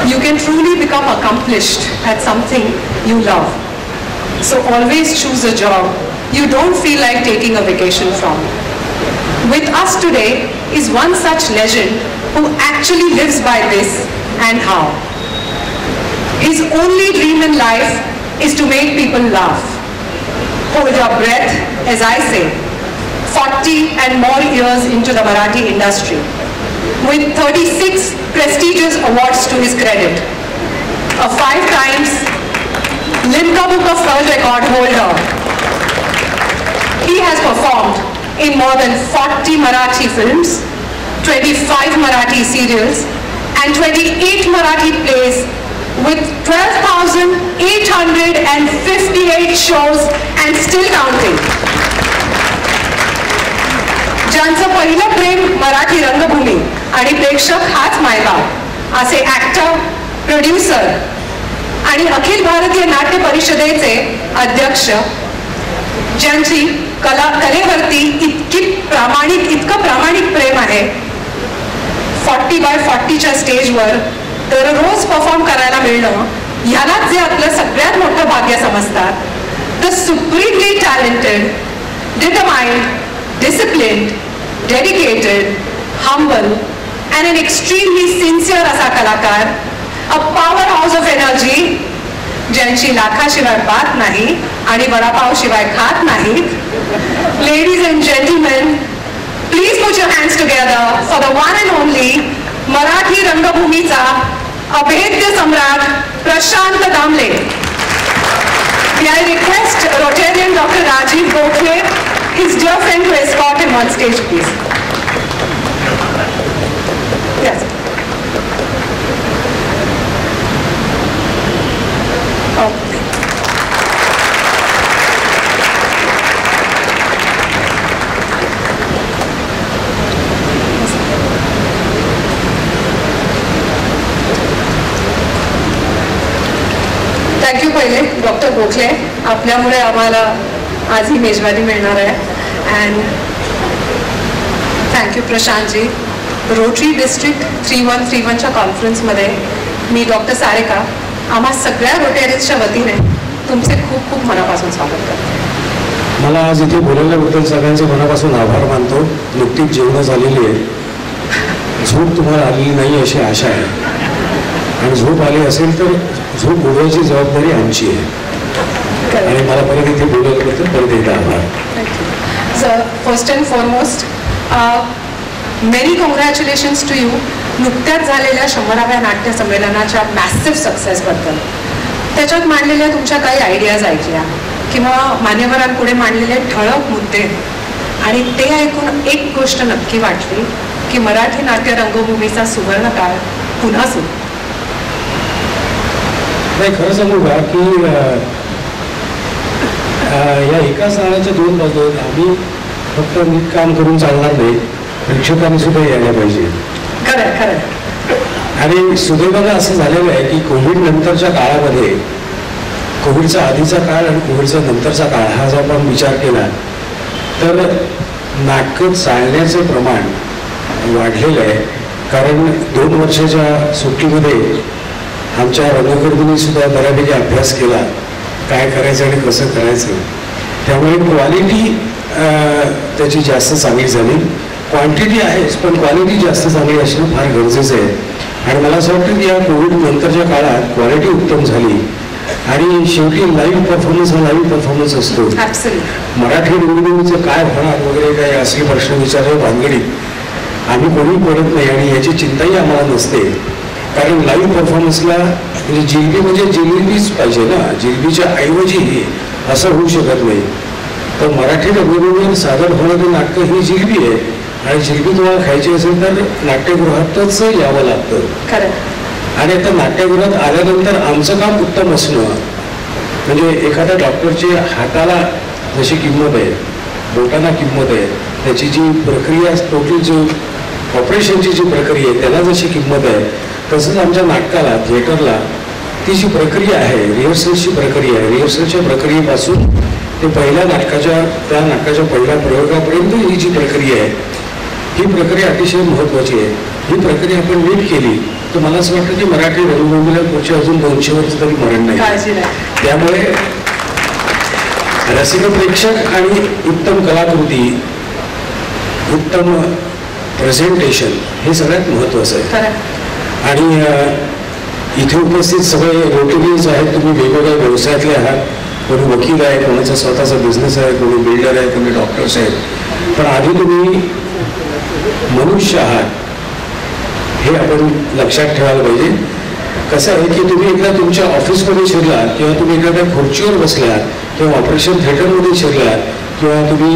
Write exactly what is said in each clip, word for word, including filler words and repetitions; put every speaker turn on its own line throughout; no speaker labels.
you can truly become accomplished at something you love. So always choose a job you don't feel like taking a vacation from. With us today is one such legend who actually lives by this and how. His only dream in life is to make people laugh. Hold your breath as I say, forty and more years into the Marathi industry, with thirty-six prestigious awards to his credit, a five times Limca Book of World Record holder. He has performed in more than forty Marathi films, twenty-five Marathi serials, and twenty-eight Marathi plays, with twelve thousand eight hundred fifty-eight shows and still counting. ज्यांचं पहिलं प्रेम मराठी रंगभूमी आणि प्रेक्षक हाच मायबाप असे actor, producer आणि अखिल भारतीय नाट्य परिषदेचे अध्यक्ष, ज्यांची कला कलेवरती इतकी प्रामाणिक इतकं प्रामाणिक प्रेम आहे, फोर्टी बाय फोर्टीच्या स्टेजवर दररोज परफॉर्म करायला मिळणं ह्यालाच जे आपलं सगळ्यात मोठं भाग्य समजतात. The supremely talented, determined, disciplined, dedicated, humble, and an extremely sincere असा कलाकार, a powerhouse of energy, ज्यांची लाखाशिवाय बात नाही आणि वडापाव शिवाय खात नाहीत. Ladies and gentlemen, please put your hands together for the one and only Marathi रंगभूमीचा अभेद्य सम्राट Prashant Damle. I request Rotarian Doctor Rajiv Gokhale, his dear friend, to escort him on stage, please. Yes. Oh. Thank you पहिले doctor Gokhale, आपल्यामुळे आम्हाला आज ही मेजवानी मिळणार आहे. अँड थँक्यू प्रशांतजी. Rotary district three one three वनच्या कॉन्फरन्समध्ये मी डॉक्टर सारिका आम्हा सगळ्या रोटेरियन्सच्या वतीने तुमचे खूप खूप मनापासून स्वागत करते.
मला आज इथे बोलवल्याबद्दल सगळ्यांचे मनापासून आभार मानतो. नुकतीच जेवणं झालेली आहे, झोप तुम्हाला आलेली नाही अशी आशा आहे, आणि झोप आली असेल तर झोप उडवायची जबाबदारी आमची आहे, आणि मला परत इथे बोलवल्याबद्दल परत एकदा आभार.
Sir, first and foremost many congratulations to you नुकत्याच झालेल्या शंभराव्या नाट्य संमेलनाच्या मॅसिव्ह सक्सेसबद्दल. त्याच्यात मांडलेल्या तुमच्या काही आयडियाज ऐकल्या किंवा मान्यवरांपुढे मांडलेले ठळक मुद्दे, आणि ते ऐकून एक गोष्ट नक्की वाटली की मराठी नाट्य रंगभूमीचा सुवर्ण काळ पुन्हा सुरू.
नाही, खरं सांगू का की या एकाच नाण्याच्या दोन बाजू आहेत. आम्ही फक्त नीट काम करून चालणार नाही, प्रेक्षकांनी सुद्धा यायला पाहिजे.
खरं खरं.
आणि सुदैवानं असं झालेलं आहे की कोविड नंतरच्या काळामध्ये, कोविडचा आधीचा काळ आणि कोविडचा नंतरचा काळ हा जर आपण विचार केला तर नाटकं चालण्याचं प्रमाण वाढलेलं आहे. कारण दोन वर्षाच्या सुट्टीमध्ये आमच्या रंगकर्मींनी सुद्धा बऱ्यापैकी अभ्यास केला काय करायचं आणि कसं करायचं. त्यामुळे क्वालिटी त्याची जास्त चांगली झाली. क्वांटिटी आहेच, पण क्वालिटी जास्त चांगली असणं फार गरजेचं आहे. आणि मला असं वाटतं की या कोविड नंतरच्या काळात क्वालिटी उत्तम झाली, आणि शेवटी लाईव्ह परफॉर्मन्स हा लाईव्ह परफॉर्मन्स असतो. मराठी रंगभूमीचं काय होणार वगैरे काय असे प्रश्न विचारले भानगडीत आम्ही कोणी पडत नाही, आणि याची चिंताही आम्हाला नसते. कारण लाईव्ह परफॉर्मन्सला म्हणजे जिलबी म्हणजे जिलेबीच पाहिजे ना, जिलबीच्या ऐवजी असं होऊ शकत नाही. तर मराठी रंगभूमीवर सादर होणारी नाटकं ही जिलबी आहे, आणि जिलबी तुम्हाला खायची असेल तर नाट्यगृहातच यावं लागतं. आणि आता नाट्यगृहात आल्यानंतर आमचं काम उत्तम असणं, म्हणजे एखाद्या डॉक्टरच्या हाताला जशी किंमत आहे, बोटांना किंमत आहे, त्याची जी प्रक्रिया टोटल जी ऑपरेशनची जी प्रक्रिया आहे त्याला जशी किंमत आहे, तसंच आमच्या नाटकाला थिएटरला ती जी प्रक्रिया आहे, रिहर्सलची प्रक्रिया आहे, रिहर्सलच्या प्रक्रियेपासून ते पहिल्या नाटकाच्या त्या नाटकाच्या पहिल्या प्रयोगापर्यंत ही जी प्रक्रिया आहे ही प्रक्रिया अतिशय महत्त्वाची आहे. ही प्रक्रिया आपण नीट केली तर मला असं वाटतं की मराठी रंगभूमीला पुढच्या अजून दोनशे वर्ष तरी मरण नाही. त्यामुळे रसिक प्रेक्षक आणि उत्तम कलाकृती, उत्तम प्रेझेंटेशन हे सगळ्यात महत्त्वाचं आहे. आणि इथे उपस्थित सगळे रोटरीज आहेत, तुम्ही वेगवेगळ्या व्यवसायातले आहात, कोणी वकील आहे, कोणाचा स्वतःचा बिझनेस आहे, कोणी बिल्डर आहे, कोणी डॉक्टर्स आहेत, पण आधी तुम्ही मनुष्य आहात हे आपण लक्षात ठेवायला पाहिजे. कसं आहे की तुम्ही एकदा तुमच्या ऑफिसमध्ये शिरलात किंवा तुम्ही एखाद्या खुर्चीवर बसलात किंवा ऑपरेशन थिएटरमध्ये शिरलात किंवा तुम्ही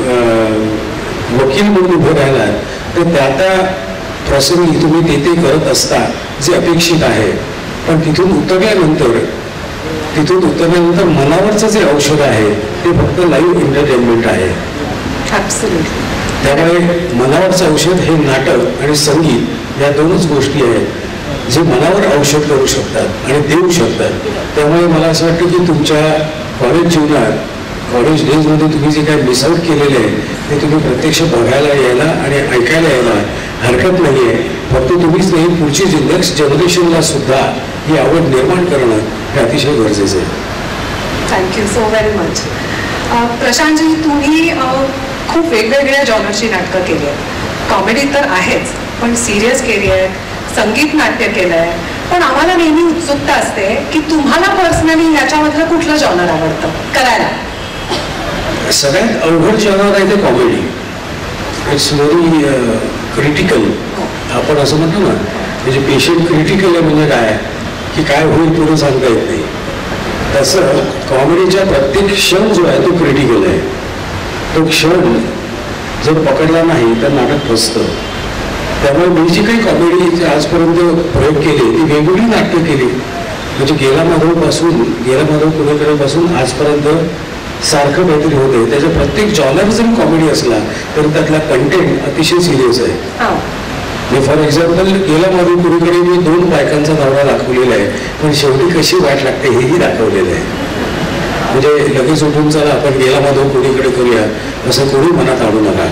वकील म्हणून उभं राहिलात, तर त्या त्या प्रसंगी तुम्ही ते ते करत असता जे अपेक्षित आहे. पण तिथून उतरल्यानंतर तिथून उतरल्यानंतर मनावरचं जे औषध आहे ते फक्त लाईव्ह एंटरटेनमेंट आहे. त्यामुळे मनावरचं औषध हे नाटक आणि संगीत या दोनच गोष्टी आहेत जे मनावर औषध करू शकतात आणि देऊ शकतात. त्यामुळे मला असं वाटतं की तुमच्या कॉलेज जीवनात, कॉलेज डेजमध्ये तुम्ही जे काही मिस आउट केलेले आहे ते तुम्ही प्रत्यक्ष बघायला यायला आणि ऐकायला यायला हरकत नाही आहे. फक्त तुम्हीच नाही, पुढची जी नेक्स्ट जनरेशनला सुद्धा ही आवड निर्माण करणं हे अतिशय गरजेचं आहे.
Thank you so very much. प्रशांतजी, तुम्ही खूप वेगवेगळ्या जॉनरची नाटकं केली आहेत. कॉमेडी तर आहेच, पण सिरियस केली आहे, संगीत नाट्य केलं आहे. पण आम्हाला नेहमी उत्सुकता असते की तुम्हाला पर्सनली याच्यामधलं कुठलं जॉनर आवडतं करायला?
सगळ्यात अवघड जॉनर आहे ते कॉमेडी. It's very critical. आपण असं म्हणतो ना, म्हणजे पेशंट क्रिटिकल आहे म्हणजे काय की काय होईल पुढे सांगता येत नाही. तसं कॉमेडीचा प्रत्येक क्षण जो आहे तो क्रिटिकल आहे. तो क्षण जर पकडला नाही तर नाटक फसतं. त्यामुळे मी जी काही कॉमेडी आजपर्यंत प्रयोग केले ती वेगवेगळी नाटकं केली. म्हणजे गेला माधवपासून गेला माधव पुणेकरेपासून आजपर्यंत सारखं काहीतरी होते. त्याच्या प्रत्येक जॉनर जरी कॉमेडी असला तरी त्यातला कंटेंट अतिशय सिरियस आहे. फॉर एक्झाम्पल, गेला माधव पुणेकडे मी दोन बायकांचा नवरा दाखवलेला आहे, पण शेवटी कशी वाट लागते हेही दाखवलेलं आहे. म्हणजे लगेच उठून चला आपण गेला माधव पुणेकडे करूया असं कोणी मनात आणू नका.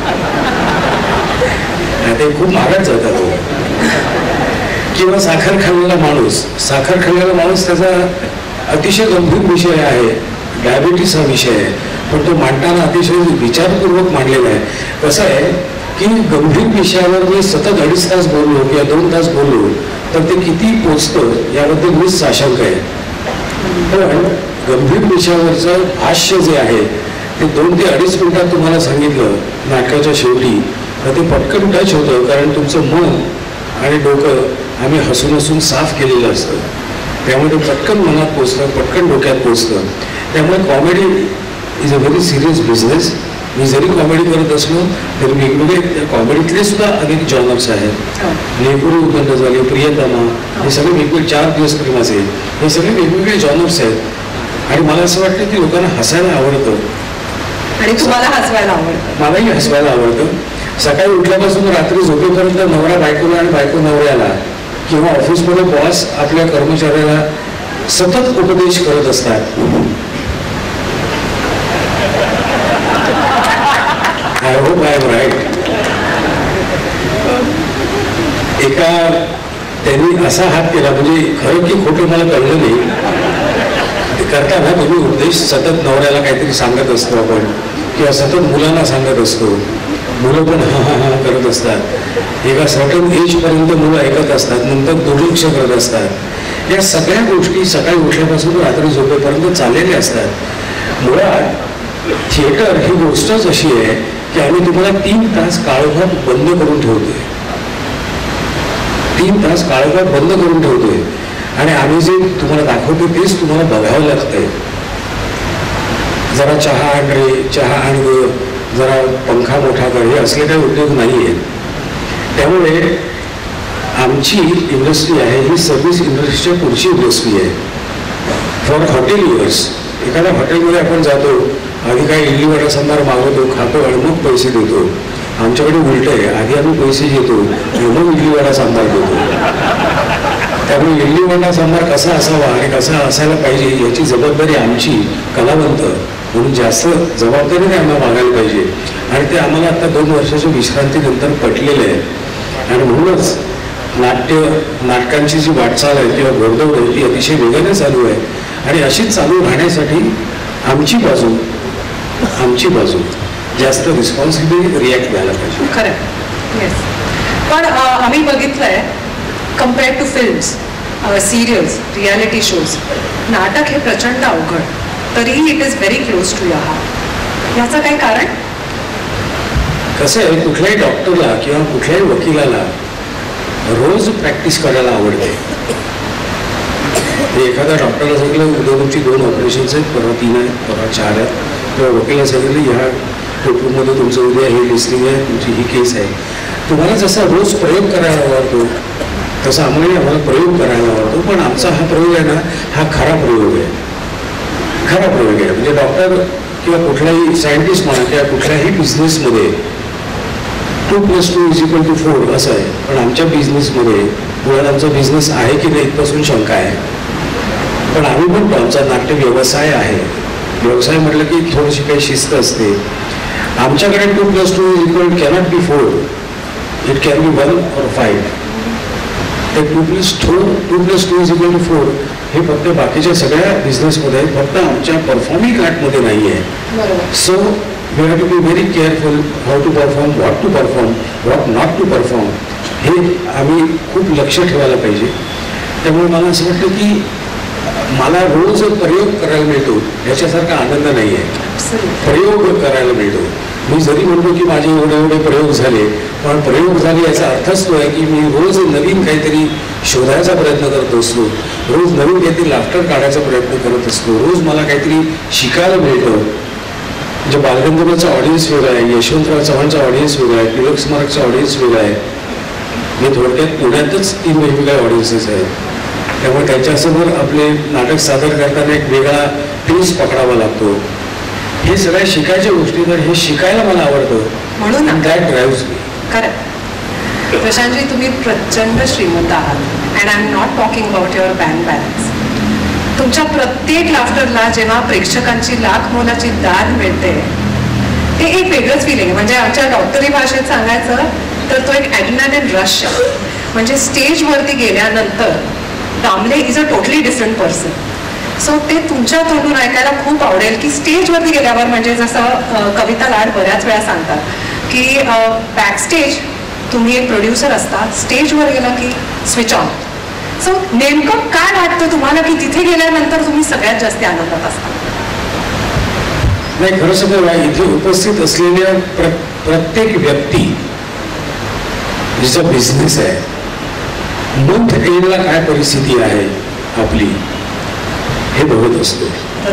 ते खूप महागात जातात. किंवा साखर खाल्लेला माणूस साखर खाल्लेला माणूस त्याचा अतिशय गंभीर विषय आहे, डायबिटीस हा विषय आहे, पण तो मांडताना अतिशय विचारपूर्वक मांडलेला आहे. कसं आहे की गंभीर विषयावर मी सतत अडीच तास बोललो किंवा दोन तास बोललो तर ते किती पोचतं याबद्दल मीच साशंक आहे. पण गंभीर विषयावरचं भाष्य जे आहे ते दोन ते अडीच मिनिटात तुम्हाला सांगितलं नाटकाच्या शेवटी तर ते पटकन टच होतं, कारण तुमचं मन आणि डोकं आम्ही हसून हसून साफ केलेलं असतं. त्यामुळे ते पटकन मनात पोचतं, पटकन डोक्यात पोचतं. त्यामुळे comedy is a very serious business. मी जरी कॉमेडी करत असलो तरी वेगवेगळे कॉमेडीतले सुद्धा अनेक जॉनर्स आहेत. नेपुरी उद्बंध झाले, प्रियतमा, हे सगळे वेगवेगळे, चार दिवस प्रेमाचे, हे सगळे वेगवेगळे जॉनर्स आहेत. आणि मला असं वाटतं की लोकांना हसायला आवडतं
आणि तुम्हाला हसवायला आवडतं.
मलाही हसवायला आवडतं. सकाळी उठल्यापासून रात्री झोपेपर्यंत नवरा बायकोला आणि बायको नवऱ्याला किंवा ऑफिसमध्ये बॉस आपल्या कर्मचाऱ्याला सतत उपदेश करत असतात. I hope I am right. एका त्यांनी असा हात केला, म्हणजे खरं की खोटं मला कळलं नाही. करताना तुम्ही उपदेश सतत नवऱ्याला काहीतरी सांगत असतो आपण, किंवा सतत मुलांना सांगत असतो. मुलं पण हा हा हा करत असतात. एका सर्टन एजपर्यंत मुलं ऐकत असतात, नंतर दुर्लक्ष करत असतात. या सगळ्या गोष्टी सकाळी उठल्यापासून रात्री झोपेपर्यंत चाललेल्या असतात. मुळात थिएटर ही गोष्टच अशी आहे की आम्ही तुम्हाला तीन तास काळोखात बंद करून ठेवतोय. तीन तास काळोखात बंद करून ठेवतोय आणि आम्ही जे तुम्हाला दाखवतो तेच तुम्हाला बघावं लागतंय. जरा चहा आण रे, चहा आण ग, जरा पंखा मोठा कर, हे असले काही उद्योग नाही आहेत. त्यामुळे आमची इंडस्ट्री आहे ही सर्व्हिस इंडस्ट्रीच्या पुढची इंडस्ट्री आहे. फॉर हॉटेलियर्स, एखाद्या हॉटेलमध्ये आपण जातो, आधी काही इडली वडा सांबार मागवतो, खातो आणि मग पैसे देतो. आमच्याकडे उलट आहे, आधी आम्ही पैसे घेतो आणि मग इडली वडा सांबार देतो. त्यामुळे इडली वडा सांबार कसा असावा आणि कसा असायला पाहिजे याची जबाबदारी आमची कलावंत म्हणून जास्त जबाबदारीने आम्हाला मागायला पाहिजे. आणि ते आम्हाला आता दोन वर्षाच्या विश्रांतीनंतर पटलेलं आहे. आणि म्हणूनच नाट्य नाटकांची जी वाटचाल आहे किंवा घोडदौड आहे ती अतिशय वेगाने चालू आहे आणि अशीच चालू राहण्यासाठी आमची बाजू आमची बाजू जास्त रिस्पॉन्सिबली रिॲक्ट व्हायला पाहिजे.
खरं येस. पण आम्ही बघितलंय compared to films, serials, reality shows, नाटक हे प्रचंड अवघड, तरीही it is very close to your heart. याचं काही कारण?
कसं आहे, कुठल्याही डॉक्टरला किंवा कुठल्याही वकिलाला रोज प्रॅक्टिस करायला आवडते. एखाद्या डॉक्टरला सांगितलं उद्या तुमची दोन ऑपरेशन्स आहेत, परवा तीन आहेत, परवा चार आहेत, किंवा वकिला सांगितलं ह्या कोर्टरूममध्ये तुमचं उद्या हे लिस्टिंग आहे, तुमची ही केस आहे. तुम्हाला जसा रोज प्रयोग करायला आवडतो तसा आम्हाला आम्हाला प्रयोग करायला आवडतो. पण आमचा हा प्रयोग आहे ना, हा खरा प्रयोग आहे, खरा प्रयोग आहे. म्हणजे डॉक्टर किंवा कुठलाही सायंटिस्ट म्हणा किंवा कुठल्याही बिझनेसमध्ये two plus two is equal to four असं आहे. पण आमच्या बिझनेसमध्ये मुळात आमचा बिझनेस आहे की नाही इथपासून शंका आहे. पण आम्ही म्हणतो आमचा नाट्य व्यवसाय आहे. व्यवसाय म्हटलं की थोडीशी काही शिस्त असते. आमच्याकडे two plus two is equal cannot be four, it can be one or five. ते two plus two two plus two is equal to four हे फक्त बाकीच्या सगळ्या बिझनेसमध्ये आहे, फक्त आमच्या परफॉर्मिंग आर्टमध्ये नाही आहे. So we have to be very careful how to perform, what to perform, what not to perform, हे आम्ही खूप लक्ष ठेवायला पाहिजे. त्यामुळे मला असं वाटतं की मला रोज प्रयोग करायला मिळतो ह्याच्यासारखा आनंद नाही आहे. प्रयोग करायला मिळतो. मी जरी म्हणतो की माझे एवढे एवढे प्रयोग झाले, पण प्रयोग झाले याचा अर्थच तो आहे की मी रोज नवीन काहीतरी शोधायचा प्रयत्न करत असतो, रोज नवीन काहीतरी लाफ्टर काढायचा प्रयत्न करत असतो, रोज मला काहीतरी शिकायला मिळतं. म्हणजे बालगंधर्वचा ऑडियन्स वेगळा आहे, यशवंतराव चव्हाणचा ऑडियन्स वेगळा आहे, टिळक स्मारकचा ऑडियन्स वेगळा आहे. मी थोडक्यात पुण्यातच तीन वेगवेगळ्या ऑडियन्सेस आहेत. त्यामुळे त्याच्यासमोर आपले नाटक सादर करताना एक वेगळा टेस्ट पकडावा लागतो. हे सगळ्या शिकायच्या गोष्टी, तर हे शिकायला मला आवडतं म्हणून दॅट ड्राइव्हज मी.
करेक्ट. प्रशांतजी, तुम्ही प्रचंड श्रीमंत आहात. And I am not talking about your bank balance. तुमच्या प्रत्येक लाफ्टरला जेव्हा प्रेक्षकांची लाख मोलाची दाद मिळते ते एक वेगळंच फिलिंग आहे. म्हणजे आमच्या डॉक्टरी भाषेत सांगायचं तर तो एक ॲड्रेनालिन रश आहे. म्हणजे स्टेजवरती गेल्यानंतर Damle is a totally different person. So ते तुमच्या तोंडून ऐकायला खूप आवडेल की स्टेजवरती गेल्यावर, म्हणजे जसं कविता लाड बऱ्याच वेळा सांगतात की बॅकस्टेज तुम्ही एक प्रोड्युसर असता, स्टेजवर गेला की स्विच ऑन. सो नेमकं काय वाटतं तुम्हाला की तिथे गेल्यानंतर तुम्ही सगळ्यात जास्त आनंदात असता?
नाही, खरं सगळं इथे उपस्थित असलेल्या प्र प्रत्येक व्यक्ती जिचा बिझनेस आहे, मंथ एंडला काय परिस्थिती आहे आपली हे बघत असतो.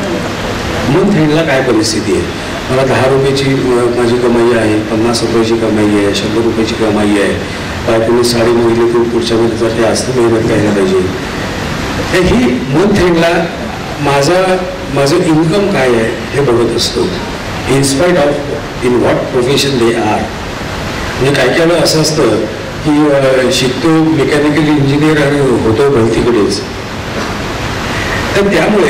मंथ एंडला काय परिस्थिती आहे, मला दहा रुपयाची माझी कमाई आहे, पन्नास रुपयाची कमाई आहे, शंभर रुपयाची कमाई आहे, बायकोने साडी मागितली तर पुढच्या महिन्यात जास्त मेहनत करायला पाहिजे. ही मंथ एंडला माझा माझं इन्कम काय आहे हे बघत असतो. In spite of in what profession they are. म्हणजे काही काही वेळा असं असतं की शिकतो मेकॅनिकल इंजिनियर आणि होतो भरतीकडेच. तर त्यामुळे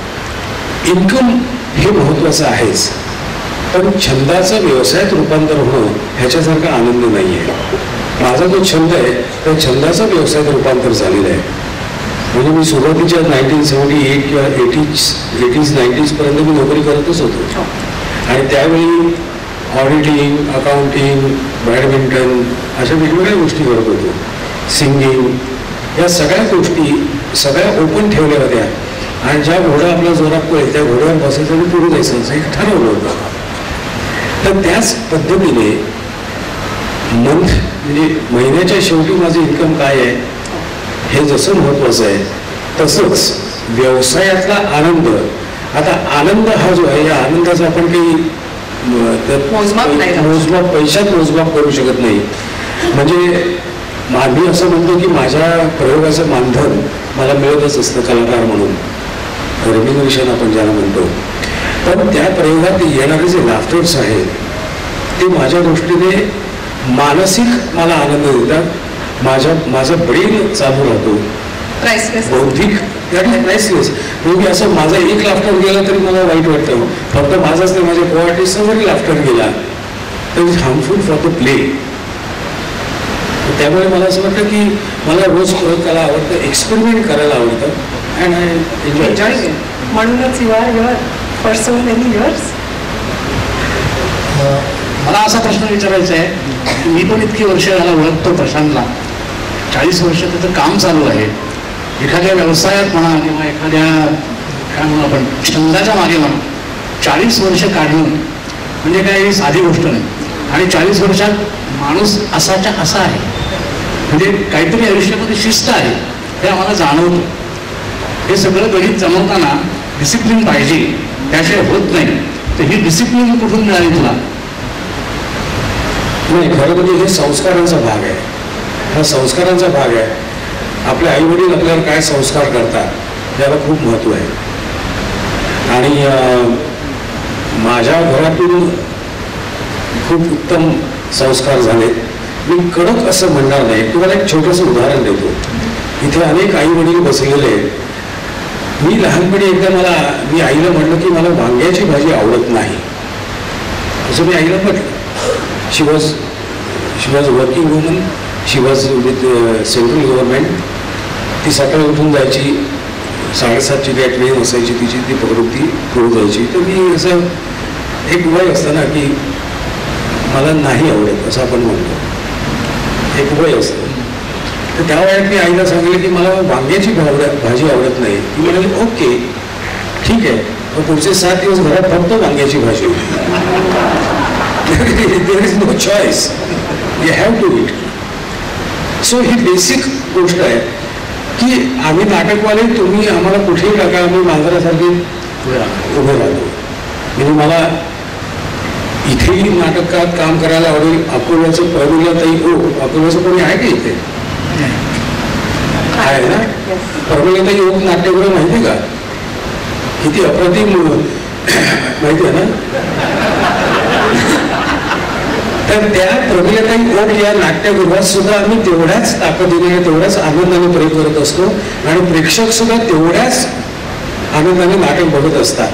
इन्कम हे महत्त्वाचं आहेच, पण छंदाचं व्यवसायात रूपांतर होणं ह्याच्यासारखा आनंद नाही आहे. माझा जो छंद आहे त्या छंदाचं व्यवसायात रूपांतर झालेलं आहे. म्हणजे मी सुरुवातीच्या नाईन्टीन सेवन्टी एट किंवा एटीज एटीज नाईन्टीजपर्यंत मी नोकरी करतच होतो. आणि त्यावेळी ऑडिटिंग, अकाउंटिंग, बॅडमिंटन अशा वेगवेगळ्या गोष्टी करत होतो. सिंगिंग, या सगळ्या गोष्टी सगळ्या ओपन ठेवल्या होत्या. आणि ज्या घोडा आपला जोरात पळेल त्या घोड्यावर बसायचं आणि पुढे जायचं असं एक ठरवलं होतं. तर त्याच पद्धतीने मंथ म्हणजे महिन्याच्या शेवटी माझं इन्कम काय आहे हे जसं महत्त्वाचं आहे तसंच व्यवसायातला आनंद. आता आनंद हा जो आहे या आनंदाचा आपण काही मोजमाप पैशात मोजमाप करू शकत नाही. म्हणजे मी असं म्हणतो की माझ्या प्रयोगाचं मानधन मला मिळतच असतं कलाकार म्हणून, रेम्युनरेशन आपण ज्याला म्हणतो. पण त्या प्रयोगात येणारे जे लाफ्टर्स आहेत ते माझ्या दृष्टीने मानसिक मला आनंद देतात. माझ्या माझा ब्रेन चालू राहतो, बौद्धिक प्राइसलेस. म्हणजे असं माझा एक लाफ्टर गेला तरी मला वाईट वाटतं. फक्त माझाच नाही, माझ्या को आर्टिस्टचा जरी लाफ्टर गेला तर it's harmful for the play. त्यामुळे मला असं वाटतं की मला रोज प्रयोग करायला आवडतं, एक्सपेरिमेंट करायला आवडतं अँड आय एन्जॉय.
म्हणूनच you are your for so many years.
मला असा प्रश्न विचारायचा आहे, मी पण इतकी वर्ष याला ओळखतो प्रशांतला, चाळीस वर्ष त्याचं काम चालू आहे. एखाद्या व्यवसायात म्हणा किंवा एखाद्या काय म्हणू आपण छंदाच्या मागे म्हणा, चाळीस वर्ष काढणं म्हणजे काही साधी गोष्ट नाही. आणि चाळीस वर्षात माणूस असाच्या असा आहे, म्हणजे काहीतरी आयुष्यामध्ये शिस्त आहे हे आम्हाला जाणवतं. हे सगळं गणित जमवताना डिसिप्लिन पाहिजे, त्याशिवाय होत नाही. तर ही डिसिप्लिन कुठून मिळाली तुला?
नाही, खरं म्हणजे हे संस्कारांचा भाग आहे. हा संस्कारांचा भाग आहे. आपले आई वडील आपल्यावर काय संस्कार करतात याला खूप महत्त्व आहे. आणि माझ्या घरातून खूप उत्तम संस्कार झाले. मी कडक असं म्हणणार नाही. तुम्हाला एक छोटंसं उदाहरण देतो. इथे अनेक आई वडील बसलेले. मी लहानपणी एकदा मला मी आईला म्हणलं की मला वांग्याची भाजी आवडत नाही, असं मी आईला म्हटलं. She was she was working woman, she was with central government. ती सकाळी उठून जायची, साडेसातची काय ट्रेन असायची तिची, ती पकडून ती पुढे जायची. तर मी असं एक वय असतं ना की मला नाही आवडत असं आपण म्हणतो, एक वय असतं. तर त्या वयात मी आईला सांगितलं की मला वांग्याची भाजी आवडत नाही. ती म्हणाली ओके ठीक आहे, मग पुढचे सात दिवस घरात फक्त वांग्याची भाजी होती. There is no choice, you have to eat. So ही बेसिक गोष्ट आहे की आम्ही नाटकवाले, तुम्ही आम्हाला कुठेही टाका, आम्ही मांजरासारखे उभे राहतो. म्हणजे मला इथेही नाटकात काम करायला आवडेल. अकोल्याचं प्रमिलाताई ओ, अकोल्याचं कोणी आहे का इथे? आहे ना. प्रमिलाताई ओक नाट्यगृह माहिती का? किती अप्रतिम माहिती आहे ना. तर त्या प्रमिलाताई ओक या नाट्यगृहात सुद्धा आम्ही तेवढ्याच ताकदीने, तेवढ्याच आनंदाने प्रयोग करत असतो आणि प्रेक्षक सुद्धा तेवढ्याच आनंदाने नाटक बघत असतात.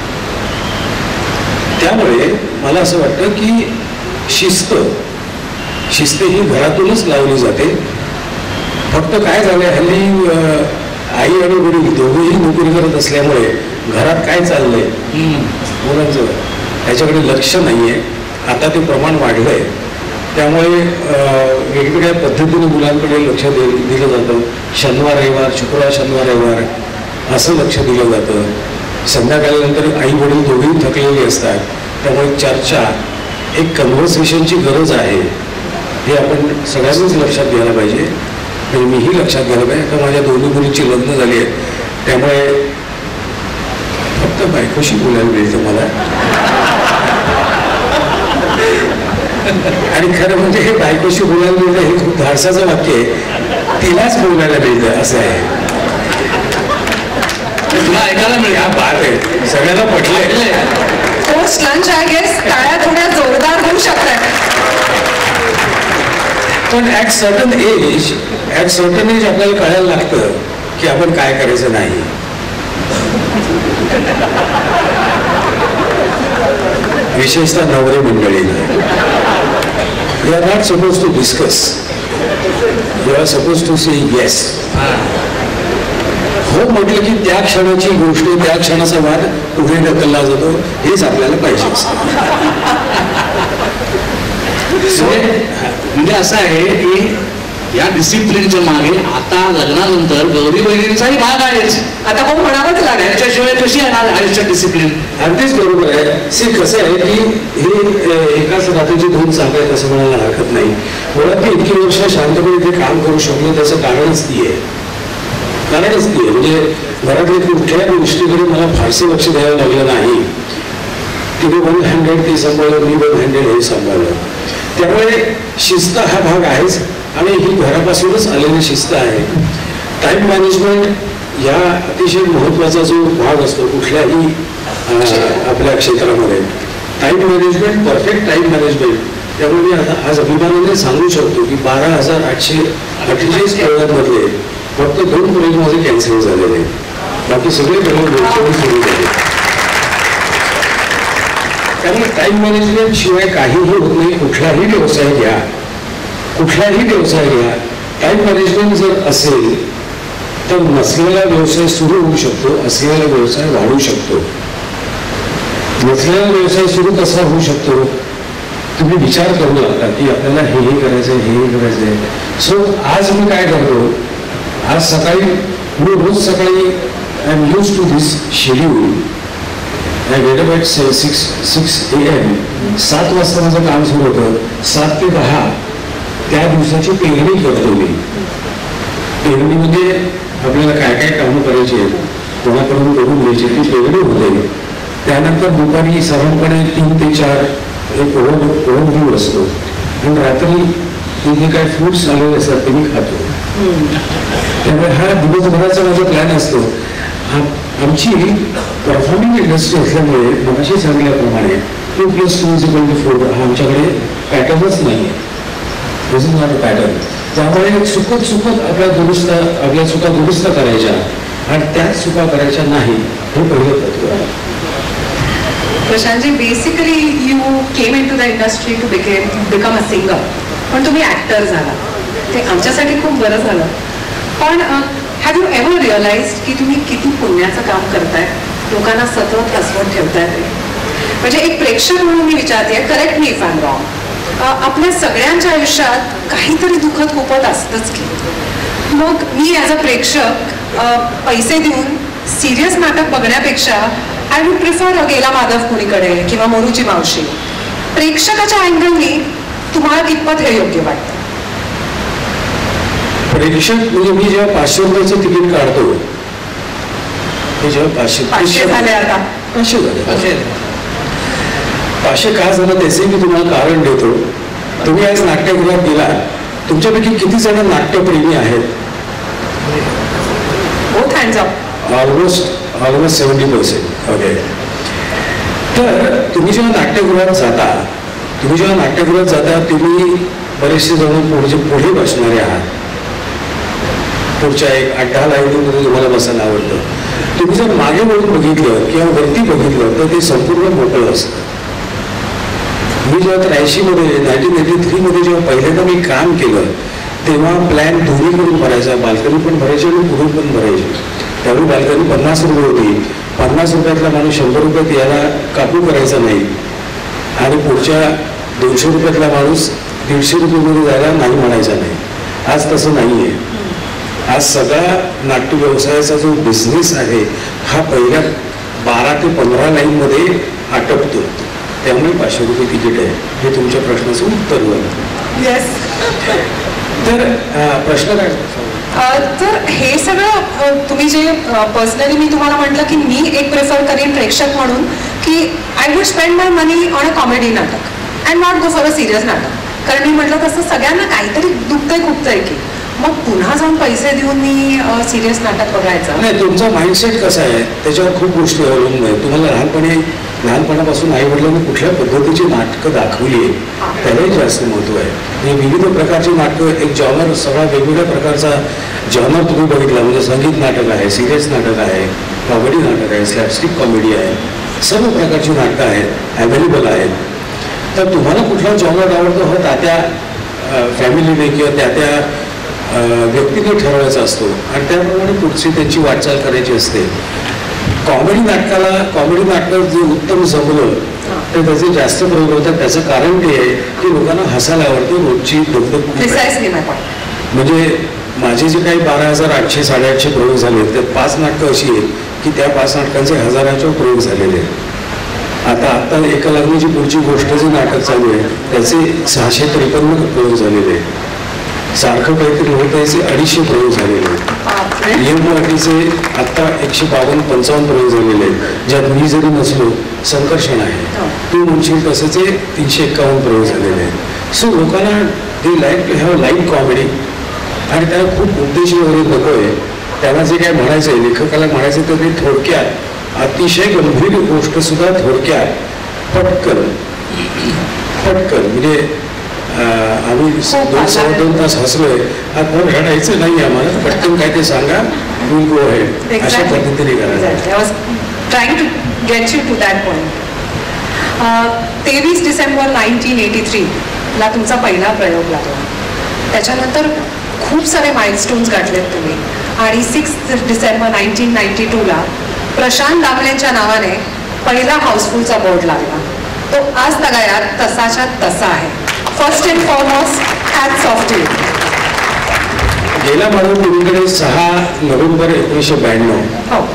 त्यामुळे मला असं वाटतं की शिस्त शिस्त ही घरातूनच लावली जाते. फक्त काय झालंय, हल्ली आई आणि वडील दोघेही नोकरी करत असल्यामुळे घरात काय चाललंय मुलांचं ह्याच्याकडे लक्ष नाहीये. आता ते प्रमाण वाढलंय, त्यामुळे वेगवेगळ्या पद्धतीने मुलांकडे लक्ष दे दिलं जातं. शनिवार रविवार, शुक्रवार शनिवार रविवार असं लक्ष दिलं जातं. संध्याकाळीनंतर आई वडील दोघेही थकलेले असतात, त्यामुळे चर्चा, एक कन्व्हर्सेशनची गरज आहे. हे आपण सगळ्यांनीच लक्षात घ्यायला पाहिजे. आणि मीही लक्षात घ्यायला पाहिजे. आता माझ्या दोन्ही मुलींची लग्न झाली आहेत, त्यामुळे फक्त बायकोशी बोलायला मिळतं मला. आणि खरं म्हणजे हे बायकोशी बोलायला मिळतं हे खूप धाडसाचं वाक्य आहे. तिलाच बोलायला मिळतं असं आहे.
तुला ऐकायला मिळेल.
हा बात आहे, सगळ्यांना पटलंय.
पोस्ट लंच आय गेस टाळ्या थोड्या जोरदार होऊ शकतात.
पण at certain age at certain age आपल्याला कळायला लागतं की आपण काय करायचं नाही. विशेषतः नवरे मंडळीने you are not suppose to discuss, you are suppose to say yes. हो म्हटलं की त्या क्षणाची गोष्ट, त्या क्षणाचा वाद पुढे ढकलला जातो. हेच आपल्याला पाहिजे.
म्हणजे असं आहे की या डिसिप्लिनच्या मागे आता लग्नानंतर गौरी बहिणींचाही भाग आहेच.
आता हो म्हणावंच लागेल.
त्याच्याशिवाय कशी येणार आयुष्यात डिसिप्लिन?
अगदीच बरोबर आहे. सी कसं आहे की हे एकाच रात्रीची दोन चांगले आहेत असं म्हणायला हरकत नाही. मुळात ते इतकी वर्ष शांतपणे ते काम करू शकलो त्याचं कारणच ती आहे. कारणच ती आहे म्हणजे घरातल्या कुठल्याही गोष्टीकडे मला फारसे लक्ष द्यावं लागलं नाही. तिने वन हंड्रेड ते सांभाळलं, मी वन हंड्रेड हे सांभाळलं. त्यामुळे शिस्त हा भाग आहेच आणि ही घरापासूनच आलेली शिस्त आहे. टाईम मॅनेजमेंट या अतिशय महत्त्वाचा जो भाग असतो कुठल्याही आपल्या क्षेत्रामध्ये, time management, perfect time management. त्यामुळे मी आता आज अभिमानाने सांगू शकतो की बारा हजार आठशे अठ्ठेचाळीस प्रयोगांमधले फक्त दोन प्रयोग माझे कॅन्सल झालेले, बाकी सगळे प्रयोग सुरू झाले. त्यामुळे टाईम मॅनेजमेंट शिवाय काहीही होत नाही. कुठलाही व्यवसाय घ्या, कुठलाही व्यवसाय घ्या, टाईम मॅनेजमेंट जर असेल तर नसलेला व्यवसाय सुरू होऊ शकतो, असलेला व्यवसाय वाढू शकतो. नसलेला व्यवसाय सुरू कसा होऊ शकतो? तुम्ही विचार करू लागता की आपल्याला हे हे करायचं आहे, हे हे करायचं आहे. सो आज मी काय करतो, आज सकाळी मी रोज सकाळी I am use to this schedule. I get up at six six A M. सात वाजता माझं काम सुरू होतं. सात ते दहा त्या दिवसाची पेरणी करतो मी. पेरणी म्हणजे आपल्याला काय काय कामं करायची आहेत, कोणाकडून करून घ्यायची ती पेरणी होते. त्यानंतर दुपारी साधारणपणे तीन ते चार एक ओढ ओढ असतो आणि रात्री ते जे काय फ्रूट्स आलेले असतात ते मी खातो. त्यामुळे हा दिवसभराचा माझा प्लॅन असतो. आमची परफॉर्मिंग इंडस्ट्री असल्यामुळे मगाशी सांगितल्याप्रमाणे two plus two is equal to four हा आमच्याकडे पॅटर्नच नाही आहे. This is not a pattern. त्यामुळे चुकत चुकत आपल्या दुरुस्त आपल्या चुका दुरुस्त करायच्या आणि त्याच चुका करायच्या नाही, हे पहिलं तत्व आहे.
Prashantji, basically you came into the industry to became become a singer, पण तुम्ही ॲक्टर झाला, ते आमच्यासाठी खूप बरं झालं. पण हॅव यू एव्हर रिअलाइज की तुम्ही किती पुण्याचं काम करताय, लोकांना सतत हसवत ठेवताय? म्हणजे एक प्रेक्षक म्हणून मी विचारते, correct me if I am wrong, आपल्या सगळ्यांच्या आयुष्यात काहीतरी दुःखद खुपत असतंच की. मग मी ॲज अ प्रेक्षक पैसे देऊन सिरियस नाटक बघण्यापेक्षा आय वुड प्रिफर गेला माधव कुणीकडे किंवा मोरूची मावशी. प्रेक्षकाच्या अँगलनी तुम्हाला कितपत हे योग्य वाटतं?
प्रेक्षक म्हणजे मी जेव्हा पाचशे रुपयाचं तिकीट काढतो, मी जेव्हा पाचशे
पाचशे झाले आता
पाचशे झाले पाचशे का झालं त्याचे मी तुम्हाला कारण देतो. तुम्ही आज नाट्यगृहात गेला, तुमच्यापैकी किती जण नाट्यप्रेमी आहेत?
Both hands up.
Almost almost seventy percent. Okay. तर तुम्ही जेव्हा नाट्यगृहात जाता तुम्ही जेव्हा नाट्यगृहात जाता तुम्ही बरेचसे जण पुढचे पुढे बसणारे आहात. पुढच्या एक आठ दहा लाईनीमध्ये तुम्हाला बसायला आवडतं. तुम्ही जर मागे वळून बघितलं किंवा वरती बघितलं तर ते संपूर्ण मोकळं असतं. मी जेव्हा त्र्याऐंशी मध्ये नाईन्टीन एटी थ्री मध्ये जेव्हा पहिल्यांदा मी काम केलं तेव्हा प्लॅन दोन्ही करून भरायचा, बाल्कनी पण भरायची आणि पुढून पण भरायची. त्यावेळी बाल्कनी पन्नास रुपये होती. पन्नास रुपयातला माणूस शंभर रुपयात याला काबू करायचा नाही आणि पुढच्या दोनशे रुपयातला माणूस दीडशे रुपयेमध्ये जायला नाही म्हणायचा नाही. आज तसं नाही आहे. आज सगळा नाट्य व्यवसायाचा जो बिझनेस आहे हा पहिल्या बारा ते पंधरा लाईनमध्ये आटपतो. त्यामुळे पाचशे रुपये तिकीट आहे. हे तुमच्या प्रश्नाचं उत्तर झालं.
येस.
तर प्रश्न काय?
तर हे सगळं तुम्ही जे पर्सनली मी तुम्हाला म्हटलं की मी एक प्रेफर करीन प्रेक्षक म्हणून की I would spend my money on a comedy नाटक and not go for a serious नाटक. कारण मी म्हटलं तसं सगळ्यांना काहीतरी दुखतंय खुपतंय की मग पुन्हा जाऊन पैसे देऊन मी सिरियस नाटक बघायचं
नाही. तुमचा माइंडसेट कसा आहे त्याच्यावर खूप गोष्टी अवलंबून आहे. तुम्हाला लहानपणी लहानपणापासून आई वडिलांनी कुठल्या पद्धतीची नाटकं दाखवली आहे त्यालाही जास्त महत्व आहे. हे विविध प्रकारची नाटकं, एक जॉनर, सगळा वेगवेगळ्या प्रकारचा जॉनर तुम्ही बघितला म्हणजे संगीत नाटक आहे, सिरियस नाटक आहे, कॉमेडी नाटक आहे, स्लॅपस्टिक कॉमेडी आहे, सर्व प्रकारची नाटकं आहेत, अवेलेबल आहेत. तर तुम्हाला कुठला जॉनर आवडतो हा त्या त्या फॅमिलीने किंवा त्या त्या व्यक्तीने ठरवायचा असतो आणि त्याप्रमाणे पुढची त्यांची वाटचाल करायची असते. कॉमेडी नाटकाला कॉमेडी नाटक जे उत्तम जमलं तर त्याचे जास्त प्रयोग होतात. त्याचं कारण ते आहे की लोकांना हसायला आवडते. रोजची दगदग म्हणजे माझे जे काही बारा हजार आठशे साडेआठशे प्रयोग झाले त्यात पाच नाटकं अशी आहेत की त्या पाच नाटकांचे हजाराच्या प्रयोग झालेले आहेत. आता आत्ता एका लग्नाची पुढची गोष्ट जे नाटक चालू आहे त्याचे सहाशे त्रेपन्न प्रयोग झालेले आहेत. सारखं काहीतरी होत याचे अडीचशे प्रयोग झालेले आहेत. एम मराठीचे आत्ता एकशे बावन्न पंचावन्न प्रयोग झालेले आहेत ज्यात मी जरी नसलो संकर्षण आहे तू म्हणशील तसंच तीनशे एक्कावन्न प्रयोग झालेले आहेत. सो लोकांना they like to have light comedy आणि त्याला खूप उद्देश वगैरे नको आहे. त्यांना जे काय म्हणायचं आहे लेखकाला म्हणायचं तर ते थोडक्यात अतिशय गंभीर गोष्ट सुद्धा थोडक्यात पटकन पटकन म्हणजे आम्ही दोन सहा दोन तास हसलोय आता रडायचं नाही आम्हाला पटकन काय ते सांगा विल गो अहेड अशा पद्धतीने करायचं.
Trying to get you to that point. तेवीस डिसेंबर नाईन्टीन एटी थ्री ला तुमचा पहिला प्रयोग लागला त्याच्यानंतर खूप सारे माइलस्टोन्स गाठलेत तुम्ही आणि सिक्स डिसेंबर नाईन्टीन नाईन्टी टूला प्रशांत दामलेंच्या नावाने पहिला हाऊसफुलचा बोर्ड लागला. तो आज तगायात तसाच्या तसा आहे. First and foremost hats off to.
गेला माधव पुरीकडे सहा नोव्हेंबर एकोणीसशे ब्याण्णव
हो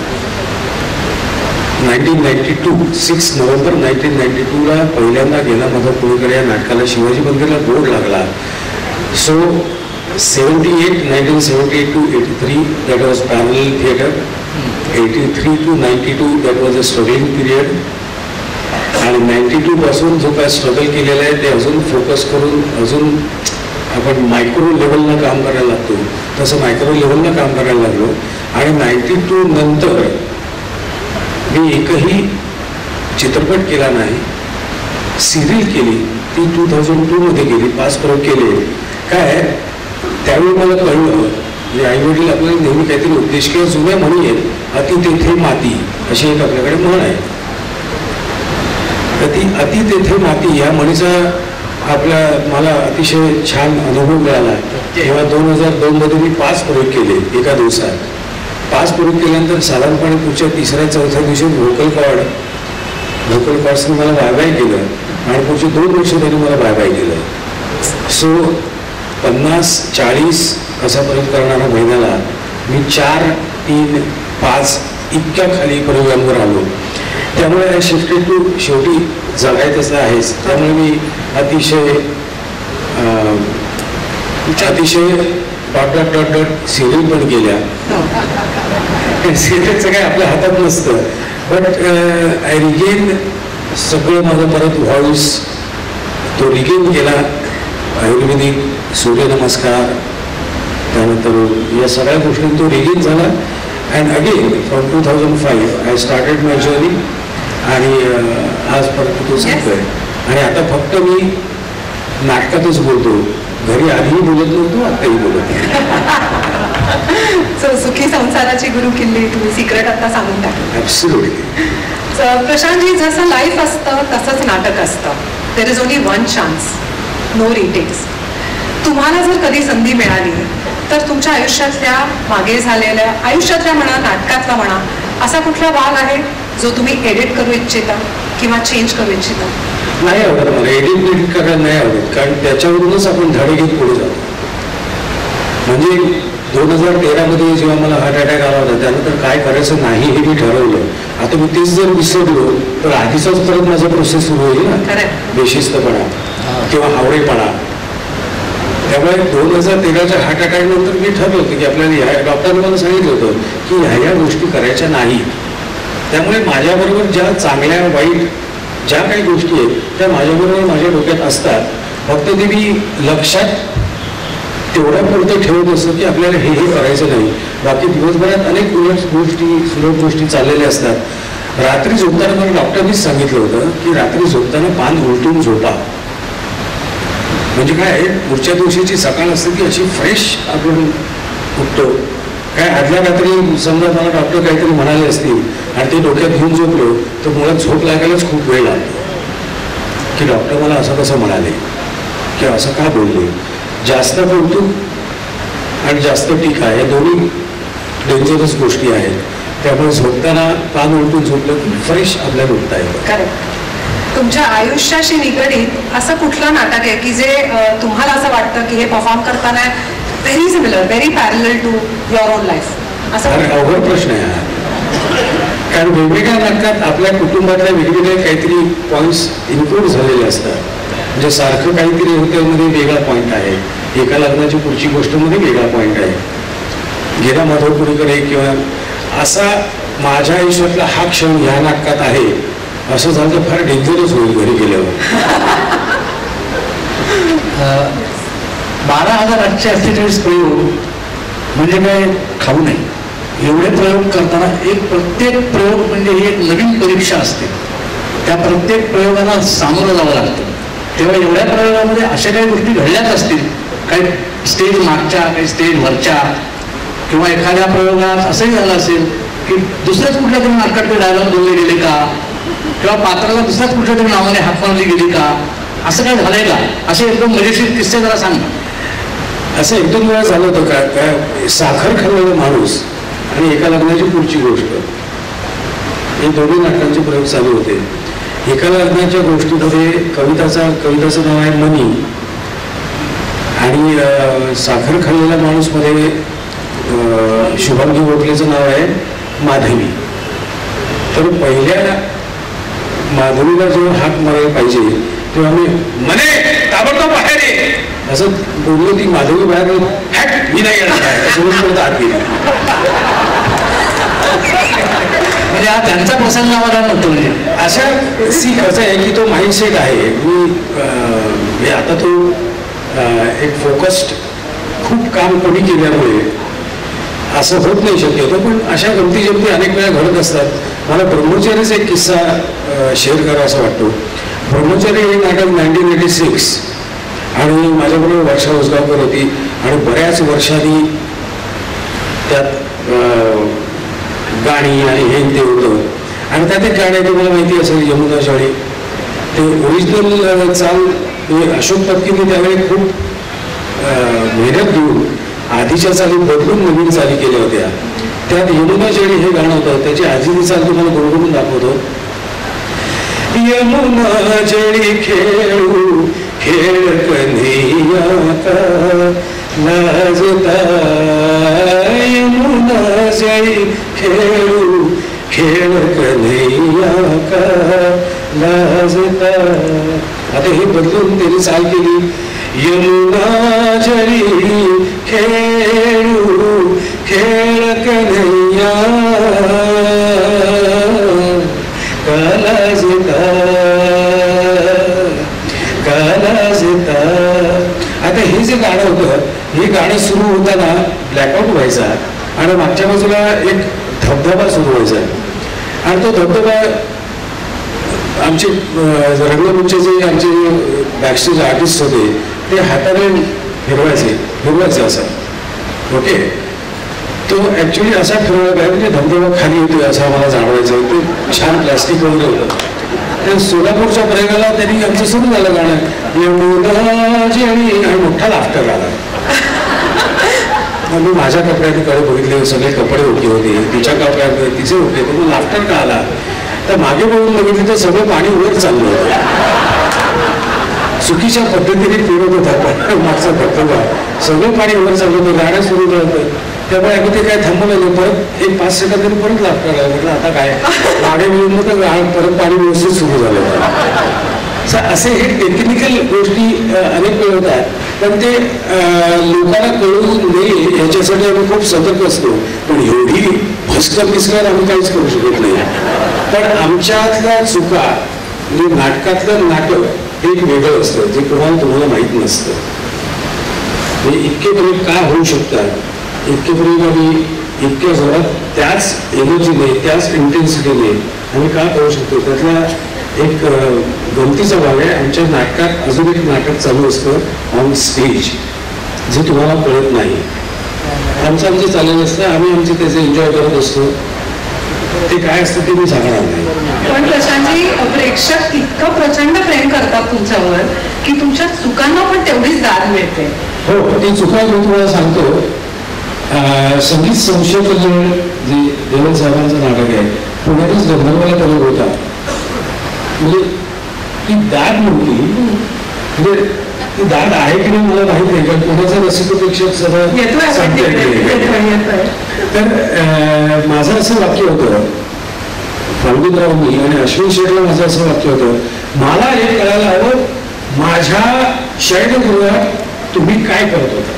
nineteen ninety two six November nineteen ninety टूला पहिल्यांदा गेला माधव पुरीकडे या नाटकाला शिवाजी मंदिरला बोर्ड लागला. So seventy eight nineteen seventy eight to eighty three that was parallel theatre. Eighty three to ninety two that was a struggling period. आणि ninety two पासून जो काय स्ट्रगल केलेलं आहे ते अजून फोकस करून अजून आपण मायक्रो लेवलला काम करायला लागतो तसं मायक्रो लेवलला काम करायला लागलो. आणि नाईन्टी टू नंतर मी एकही चित्रपट केला नाही. सिरियल केली ती टू थाउजंड टू मध्ये केली. पाच प्रयोग केले. काय त्यावेळी मला कळलं म्हणजे आई वडील आपल्याला नेहमी काहीतरी उद्देश किंवा जुन्या म्हणी आहेत. अति तेथे माती अशी एक आपल्याकडे म्हण आहे. तर ती अति तेथे माती या म्हणीचा आपल्या मला अतिशय छान अनुभव मिळाला. तेव्हा दोन हजार दोन मध्ये मी पाच प्रयोग केले एका दिवसात. पाच प्रयोग केल्यानंतर साधारणपणे पुढच्या तिसऱ्या चौथ्या दिवशी व्होकल कॉर्ड व्होकल कॉर्ड्सने मला बाय बाय केलं आणि पुढचे दोन वर्ष त्यांनी मला बाय बाय केलं. सो पन्नास चाळीस असा प्रयोग करणाऱ्या महिन्याला मी चार तीन पाच इतक्या खाली प्रयोगांवर आलो. त्यामुळे आय शिफ्टेड टू शेवटी जगायचं आहेच. त्यामुळे मी अतिशय अतिशय dot dot dot dot serial पण केल्या. सिरियलचं काय आपल्या हातात नसतं. बट आय रिगेन सगळं माझं परत व्हॉइस तो रिगेन केला. आयुर्वेदिक सूर्यनमस्कार त्यानंतर या सगळ्या गोष्टी तो रिगेन झाला. And again from two thousand five I started my journey आणि आज परत तो सांगतोय. आणि आता फक्त मी नाटकातच बोलतो. घरी आधीही बोलत नव्हतो आताही बोलत
सो सुखी संसाराची गुरु किल्ली तुम्ही सिक्रेट आता सांगून टाकलं.
ॲब्सोल्युटली.
प्रशांतजी जसं लाईफ असतं तसंच नाटक असतं. There is only one chance no retakes. तुम्हाला जर कधी संधी मिळाली तर तुमच्या आयुष्यातल्या मागे झालेल्या आयुष्यातल्या म्हणा नाटकातला म्हणा असा कुठला भाग आहे जो तुम्ही एडिट करू इच्छिता किंवा चेंज करू इच्छिता?
नाही आवडत मला. एडिट एडिट करायला नाही आवडत कारण त्याच्यावरूनच आपण धडे घेत पुढे जातो. म्हणजे दोन हजार तेरामध्ये जेव्हा मला हार्ट अटॅक आला होता त्यानंतर काय करायचं नाही हे मी ठरवलं. आता मी तेच जर विसरलो तर आधीचाच परत माझा प्रोसेस सुरू होईल ना. बेशिस्तपणा किंवा हावडेपणा. त्यामुळे दोन हजार तेराच्या हार्ट अटॅक नंतर मी ठरवलं होतं की आपल्याला ह्या डॉक्टरने मला सांगितलं होतं की ह्या ह्या गोष्टी करायच्या नाही. त्यामुळे माझ्याबरोबर ज्या चांगल्या वाईट ज्या काही गोष्टी आहेत त्या माझ्याबरोबर माझ्या डोक्यात असतात. फक्त ते मी लक्षात तेवढ्या पुरतं ठेवत असतं की आपल्याला हे हे करायचं नाही. बाकी दिवसभरात अनेक उलट गोष्टी सुलभ गोष्टी चाललेल्या असतात. रात्री झोपताना मला डॉक्टरनीच सांगितलं होतं की रात्री झोपताना पान उलटून झोपा. म्हणजे काय पुढच्या दिवशीची सकाळ असते ती अशी फ्रेश आपण उठतो. काय आदल्या रात्री समजा मला डॉक्टर काहीतरी म्हणाले असतील आणि ते डोक्यात घेऊन झोपलो तर मुळात झोप लागायलाच खूप वेळ लागतो की डॉक्टर मला असं कसं म्हणाले किंवा असं का बोलले. जास्त कौतुक आणि जास्त टीका या दोन्ही डेंजरस गोष्टी आहेत. त्यामुळे झोपताना पान उलटून झोपलं की फ्रेश आपल्याला उठता येतं.
करेक्ट. तुमच्या आयुष्याशी निगडीत असं कुठलं नाटक आहे की जे तुम्हाला असं वाटतं की हे परफॉर्म करताना very similar very parallel to your own life? असं
अवघड प्रश्न आहे हा. कारण वेगवेगळ्या नाटकात आपल्या कुटुंबातल्या वेगवेगळे काहीतरी पॉईंट्स इन्क्लूड झालेले असतात. म्हणजे सारखं काहीतरी होत्यामध्ये वेगळा पॉईंट आहे. एका लग्नाची पुढची गोष्टमध्ये वेगळा पॉईंट आहे. गिरा माधवपुरीकडे किंवा असा माझ्या आयुष्यातला हा क्षण ह्या नाटकात आहे असं झालं तर फार डेंजरस होईल घरी गेल्यावर.
बारा हजार आठशे अठ्ठेचाळीस प्रयोग म्हणजे काय खाऊ नये. एवढे प्रयोग करताना एक प्रत्येक प्रयोग म्हणजे ही एक नवीन परीक्षा असते. त्या प्रत्येक प्रयोगाला सामोरं जावं लागतं. तेव्हा एवढ्या प्रयोगामध्ये अशा काही गोष्टी घडल्याच असतील. काही स्टेज मागच्या काही स्टेज वरच्या किंवा एखाद्या प्रयोगात असंही झालं असेल की दुसऱ्याच कुठल्या तरी नाटकात ते डायलॉग बोलले गेले का किंवा पात्राला दुसऱ्याच कुठल्या तरी नावाने हाक मारली गेली का असं काय झालंय का? असे एकदम मजेशीर किस्से जरा सांग.
असं एक दोन वेळा झालं होतं का काय साखर खाल्लेला माणूस आणि एका लग्नाची पुढची गोष्ट, हे दोन्ही नाटकांचे प्रयोग चालू होते. एका लग्नाच्या गोष्टीमध्ये कविताचा कविताचं नाव आहे मनी आणि साखर खाल्लेला माणूस मध्ये शुभांगी गोखलेचं नाव आहे माधवी. तर पहिल्या माधवीला जेव्हा हाक मारायला पाहिजे तेव्हा आम्ही मने ताबडतोब बाहेर ये असं बोललो. ती माधवी बाहेर हॅट मी नाही येणार आहे आत गेली.
म्हणजे हा त्यांचा प्रसंग आम्हाला नव्हतो. म्हणजे
अशा सी कसं आहे की तो माइंडसेट आहे. मी आता तो एक फोकस्ड खूप काम कमी केल्यामुळे असं होत नाही शक्यतो, पण अशा गमती जमती अनेक वेळा घडत असतात. मला ब्रह्मचारीचा एक किस्सा शेअर करावा असं वाटतो. ब्रह्मचारी हे नाटक नाईन्टीन एटी सिक्स आणि माझ्याबरोबर वर्षा उसगावकर होती आणि बऱ्याच वर्षांनी त्यात गाणी आणि हे ते होतं. आणि त्यात एक गाणं तुम्हाला माहिती असेल यमुना शाळी, ते ओरिजिनल चाल अशोक पत्कीने त्यावेळी खूप मेहनत घेऊन आधीच्या चाली बदलून नवीन चाली केल्या होत्या. त्यात यमुना शाळी हे गाणं होतं. त्याची आधीची चाल तुम्हाला गुणगुणून दाखवतो. यमुना जळी खेळू खेळ कन्हैया का लाजता, यमुना जळी खेळू खेळ कन्हैया का लाजता. आता हे बदलून त्यांनी चाल केली. यमुना जळी खेळू खेळ कन्हैया कालाजता कालाजता. आता हे जे गाणं होतं, हे गाणं सुरू होताना ब्लॅकआउट व्हायचा आणि मागच्या बाजूला एक धबधबा सुरू व्हायचा आणि तो धबधबा आमचे रंगमंचचे जे आमचे बॅकस्टेज आर्टिस्ट होते ते हाताने फिरवायचे फिरवायचे असं. ओके, तो ऍक्च्युली असा फिरवायला पाहिजे म्हणजे धबधबा खाली येतोय असं आम्हाला जाणवायचं. ते छान प्लॅस्टिक वगैरे होतं. तर सोलापूरच्या प्रयोगाला त्यांनी आमचं सुरू झालं गाणं यमुनाजी आणि मोठा लाफ्टर आला. मी माझ्या कपड्याकडे बघितले, सगळे कपडे ओके होते, तिच्या कपड्याकडे तिचे होते, पण लाफ्टर का आला तर मागे बघून बघितलं तर सगळं पाणी वर चाललं होतं. चुकीच्या पद्धतीने फिरत होता पण मागचा धबधबा, सगळं पाणी वर चाललं होतं, गाणं सुरू होतं. त्यामुळे आम्ही ते काय थांबवलं नाही. परत एक पाच सेकंदांनी परत लाफ्टर आला. म्हटलं आता काय मागे मिळून तर परत पाणी व्यवस्थित सुरू झालं. असे हे टेक्निकल गोष्टी अनेक वेळ होतात, पण ते लोकांना कळू नये याच्यासाठी आम्ही खूप सतर्क असतो. पण एवढी भस्कर पिस्कर आम्ही काहीच करू शकत नाही. पण आमच्यातल्या चुका म्हणजे नाटकातलं नाटक हे एक वेगळं असतं जे कोणाला तुम्हाला माहीत नसतं. म्हणजे इतके प्रयोग का होऊ शकतात, इतके प्रयोग आम्ही इतक्या जोरात त्याच एनर्जीने त्याच इंटेन्सिटीने आम्ही का करू शकतो. त्यातला एक गमतीचा भाग आहे. आमच्या नाटकात अजून एक नाटक चालू असतं ऑन स्टेज जे तुम्हाला कळत नाही. आमचं आमचं चाललेलं असतं, आम्ही आमचे त्याचे एन्जॉय करत असतो. ते काय असतं ते मी सांगणार नाही.
पण प्रशांतजी, प्रेक्षक इतकं प्रचंड प्रेम करतात तुमच्यावर की तुमच्या चुकांना पण तेवढीच दाद मिळते.
हो, ती चुका मी तुम्हाला सांगतो. संगीत संशोधन जे देवल साहेबांचं नाटक आहे, पुण्यातच गंधर्वाला प्रयोग होता. म्हणजे ती दाद नव्हती, म्हणजे ती दाद आहे की नाही मला माहित नाही, कारण पुण्याचा रसिकपेक्षा सगळं सांगता. तर माझं असं वाक्य होतं पंडितरावांनी आणि अश्विन शेठला माझं असं वाक्य होतं, मला हे कळायला हवं माझ्या शयनगृहात तुम्ही काय करत होता.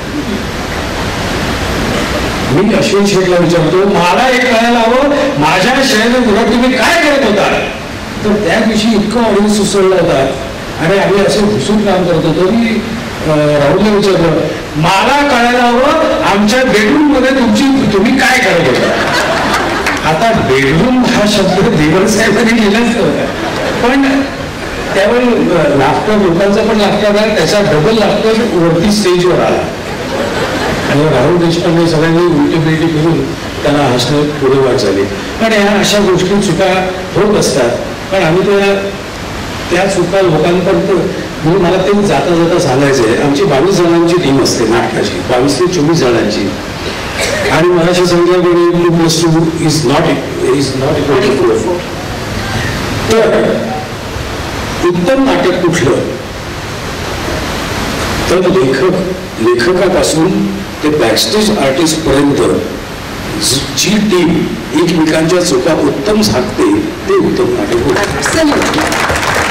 मी अश्विन शेठला विचारतो, मला हे कळायला हवं माझ्या शयनगृहात तुम्ही काय करत होता. तर त्या दिवशी इतकं ऑडियन्स सुचवला होता आणि आम्ही असं घुसून काम करत होतो की राहुलला विचारलं, मला कळायला हवं आमच्या बेडरूम मध्ये तुमची तुम्ही काय करत होता. आता बेडरूम हा शब्द देवल साहेबांनी लिहिलाच होता, पण त्यावेळी लाफ्टर लोकांचा पण लाफ्टर आला, त्याचा डबल लाफ्टर वरती स्टेजवर आला आणि राहुल देशपांडे सगळ्यांनी उलटी बिलटी करून त्यांना हसण्यात पुढे वाट झाली. पण ह्या अशा गोष्टी चुका होत असतात, पण आम्ही त्या त्या चुका लोकांपर्यंत म्हणून मला ते जाता जाता सांगायचं आहे, आमची बावीस जणांची टीम असते नाटकाची, बावीस ते चोवीस जणांची. आणि मगाशी सांगितलं की two plus two is not is not equal to four. तर उत्तम नाटक कुठलं, तर लेखक लेखकापासून ते बॅकस्टेज आर्टिस्ट पर्यंत जी टीम एकमेकांच्या चुका उत्तम झाकते ते उत्तम नाटक होतं.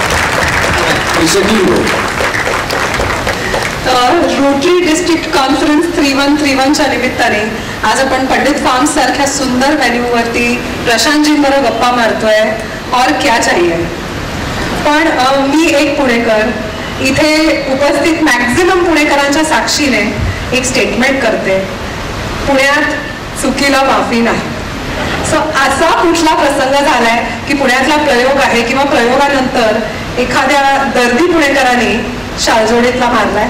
Rotary district conference three one three वनच्या निमित्ताने आज आपण पंडित फार्म्स सारख्या सुंदर व्हेन्यूवरती प्रशांतजींबरोबर गप्पा मारतोय. और क्या चाहिए. पण मी एक पुणेकर इथे उपस्थित मॅक्झिमम पुणेकरांच्या साक्षीने एक स्टेटमेंट करते, पुण्यात चुकीला माफी नाही. सो असा कुठला प्रसंग झालाय की पुण्यातला प्रयोग आहे किंवा प्रयोगानंतर एखाद्या दर्दी पुणेकरांनी शाळजोडीतला मारलाय?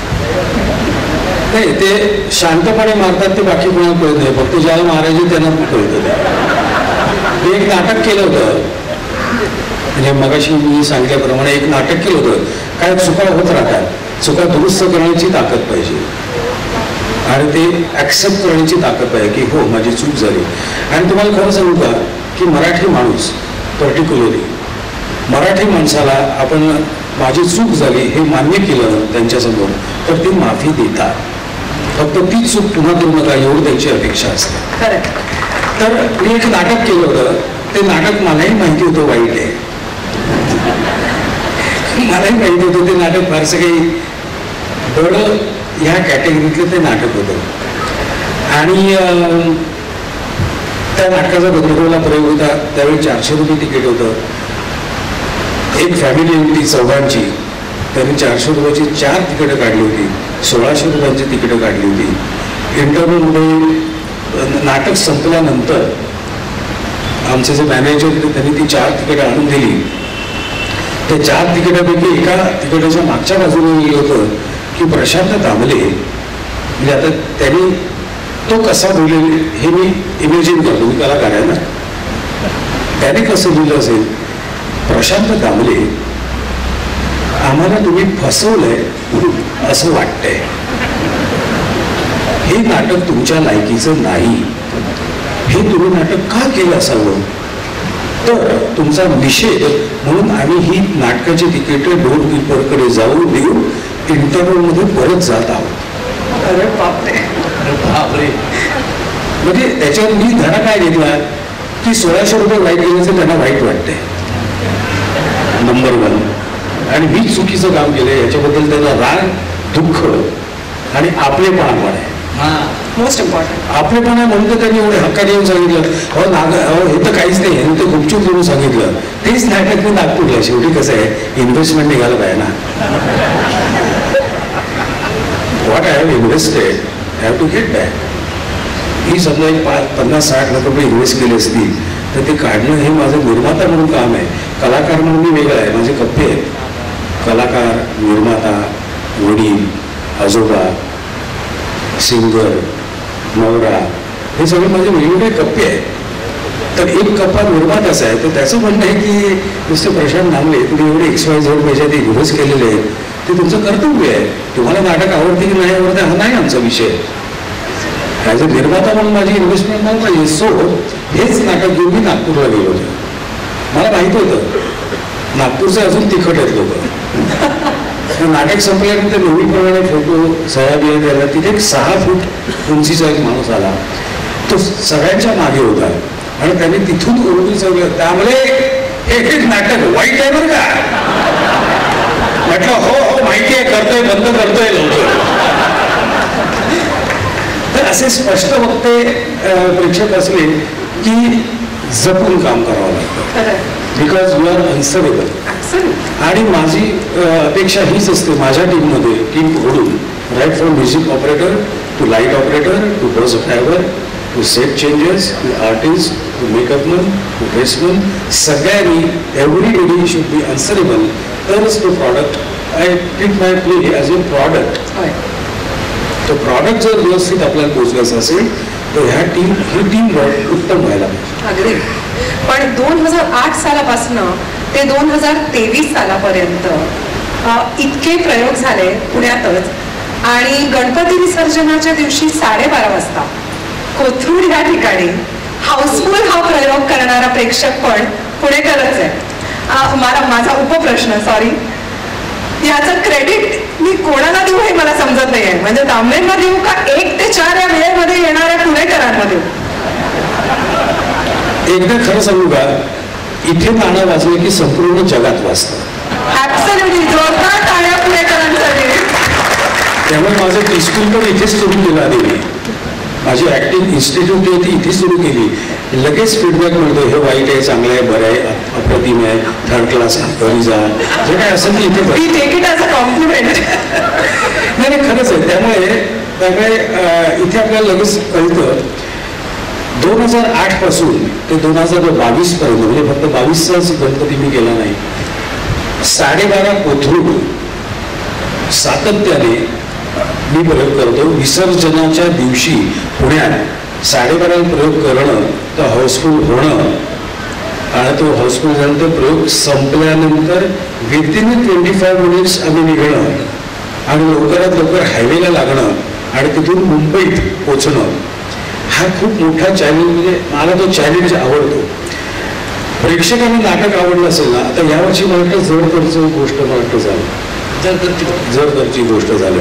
नाही, ते शांतपणे मारतात ते बाकी कोणाला कळत नाही, फक्त ज्याला मारायचे त्यांना कळतं. ते एक नाटक केलं होतं, म्हणजे मगाशी मी सांगितल्याप्रमाणे एक नाटक केलं होतं. काय चुका होत राहतात, चुका दुरुस्त करण्याची ताकद पाहिजे आणि ते ऍक्सेप्ट करण्याची ताकद पाहिजे की हो माझी चूक झाली. आणि तुम्हाला खरं सांगू का की मराठी माणूस पर्टिक्युलरली मराठी माणसाला आपण माझी चूक झाली हे मान्य केलं त्यांच्यासमोर तर ती माफी देतात. फक्त ती चूक पुन्हा करू नका एवढी त्यांची अपेक्षा असते. तर मी एक नाटक केलं होतं, ते नाटक मलाही माहिती होतं वाईट आहे, मलाही माहिती होतं ते नाटक फारसं काही बळ ह्या कॅटेगरीतलं ते नाटक होतं. आणि त्या नाटकाचा गंधर्वला प्रयोग होता. त्यावेळी चारशे रुपये तिकीट होतं. एक फॅमिली होती चौघांची, त्यांनी चारशे रुपयाची चार तिकीटं काढली होती, सोळाशे रुपयांची तिकीटं काढली होती. इंटरव्ह्यूमध्ये नाटक संपल्यानंतर आमचे जे मॅनेजर होते त्यांनी ती चार तिकीटं आणून दिली. त्या चार तिकिटापैकी एका तिकिटाच्या मागच्या बाजूने लिहिलं होतं की प्रशांत दामले, म्हणजे आता त्यांनी तो कसा बोलेल हे मी इमॅजिन करतो, मी कलाकार आहे ना, त्याने कसं लिहिलं असेल, प्रशांत दामले आम्हाला तुम्ही फसवलंय असं वाटतंय, हे नाटक तुमच्या लायकीचं नाही, हे तुम्ही नाटक का केलं असावं, तर तुमचा निषेध म्हणून आम्ही ही नाटकाची तिकीटं डोर कीपरकडे जाऊन देऊन इंटरव्ह्यूमध्ये परत जात आहोत.
अरे बापरे
बापरे.
म्हणजे त्याच्यावर मी धडा काय घेतला की सोळाशे रुपये वाईट गेल्याचं त्यांना वाईट वाटतंय नंबर वन, आणि मी चुकीचं काम केलं याच्याबद्दल त्यांना राग, दुःख आणि आपलेपणा पण आहे.
मोस्ट इम्पॉर्टंट
आपलेपणा म्हणून तर त्यांनी एवढे हक्काने येऊन सांगितलं, हो नाग हो हे तर काहीच नाही, हे तर गुपचूप म्हणून सांगितलं. तेच नाटक मी नागपूरला, शेवटी कसं आहे इन्व्हेस्टमेंट निघालं पाहिजे ना. What I have invested I have to get back. ही समजा एक पाच पन्नास साठ लाख रुपये इन्व्हेस्ट केले असतील तर ते काढणं हे माझं निर्माता म्हणून काम आहे. कलाकार म्हणून मी वेगळा आहे, माझे कप्पे आहेत. कलाकार, निर्माता, वडील, आजोबा, सिंगर, नवरा, हे सगळे माझे वेगवेगळे कप्पे आहेत. तर एक कप्पा निर्माताचा आहे, तर त्याचं म्हणणं आहे की नुसतं प्रशांत दामले तुम्ही एवढे एक्स वाय झेड पैसे ते इन्व्हेस्ट केलेले आहेत, ते तुमचं कर्तव्य आहे. तुम्हाला नाटक आवडते की नाही आवडते हा नाही आमचा विषय. ॲज अ निर्माता म्हणून माझी इन्व्हेस्टमेंट नाही पाहिजे. सो हेच नाटक घेऊन मी नागपूरला गेलो होतो. मला माहिती होतं नागपूरचे अजून तिखट आहेत लोक. नाटक संपल्यानंतर नेहमीप्रमाणे फोटो सह्या बिया द्यायला तिथे एक सहा फूट उंचीचा एक माणूस आला. तो सगळ्यांच्या मागे होता आणि त्याने तिथून ओरडून सांगितलं, त्यामुळे एक एक नाटक वाईट आहे बरं का. म्हटलं हो हो माहिती आहे, करतोय, बंद करतोय लवकर. तर असे स्पष्ट वक्ते प्रेक्षक असले की जपून काम करावं लागतं, बिकॉज यू आर अनसरेबल. आणि माझी अपेक्षा हीच असते माझ्या टीममध्ये, टीम ओढून right from music operator to light operator to bus driver to set changes to artist to makeup man to dress man, सगळ्यांनी एव्हरीबडी शुड बी अनसरेबल. तरच तो product, I treat my play as a product. तो product जर व्यवस्थित आपल्याला पोचवायचं असेल तर ह्या टीम ही टीम वर्क उत्तम व्हायला पाहिजे.
अगदी. पण दोन हजार आठ सालापासून ते दोन हजार तेवीस सालापर्यंत इतके प्रयोग झाले पुण्यातच. आणि गणपती विसर्जनाच्या दिवशी साडेबारा वाजता कोथरूड या ठिकाणी हाऊसफुल हा प्रयोग करणारा प्रेक्षक पण पुणेकरच आहे. मला माझा उपप्रश्न सॉरी याचं क्रेडिट मी कोणाला देऊ हे मला समजत नाहीये. म्हणजे दामलेंना देऊ का एक ते चार या वेळेमध्ये येणाऱ्या पुणेकरांना देऊ?
एकदा खरं सांगू का, इथे नाणं वाजलं की संपूर्ण जगात वाजतं.
ऍब्सोल्युटली जोरदार टाळ्या पुणेकरांसाठी.
त्यामुळे माझं टी स्कूल पण इथेच सुरू केलं आधी. माझी ऍक्टिंग इन्स्टिट्यूट आहे ती इथेच सुरू केली. लगेच फीडबॅक मिळतो, हे वाईट आहे, चांगलं आहे, बरं आहे, अप्रतिम आहे, थर्ड क्लास घरी जा, जे काय असेल ते इथे
कॉम्प्लिमेंट.
नाही नाही खरंच आहे. त्यामुळे त्यामुळे इथे आपल्याला लगेच कळतं. दोन हजार आठ पासून ते दोन हजार बावीस पर्यंत म्हणजे फक्त बावीसचाच गणपती मी केला नाही, साडेबारा कोथरूड सातत्याने मी प्रयोग करतो. विसर्जनाच्या दिवशी पुण्यात साडेबारा प्रयोग करणं, तो हाऊसफुल होणं आणि तो हाऊसफुल झाल्यानंतर प्रयोग संपल्यानंतर विदिन ट्वेंटी फाईव्ह मिनिट्स आम्ही निघणं आणि लवकरात लवकर हायवेला लागणं आणि तिथून मुंबईत पोचणं, हा खूप मोठा चॅलेंज. म्हणजे मला तो चॅलेंज आवडतो. प्रेक्षकांना नाटक आवडलं असेल ना, आता यावर्षी मला वाटतं जडकरची गोष्ट मला वाटतं झालं, जडकरची जडकरची गोष्ट झालं.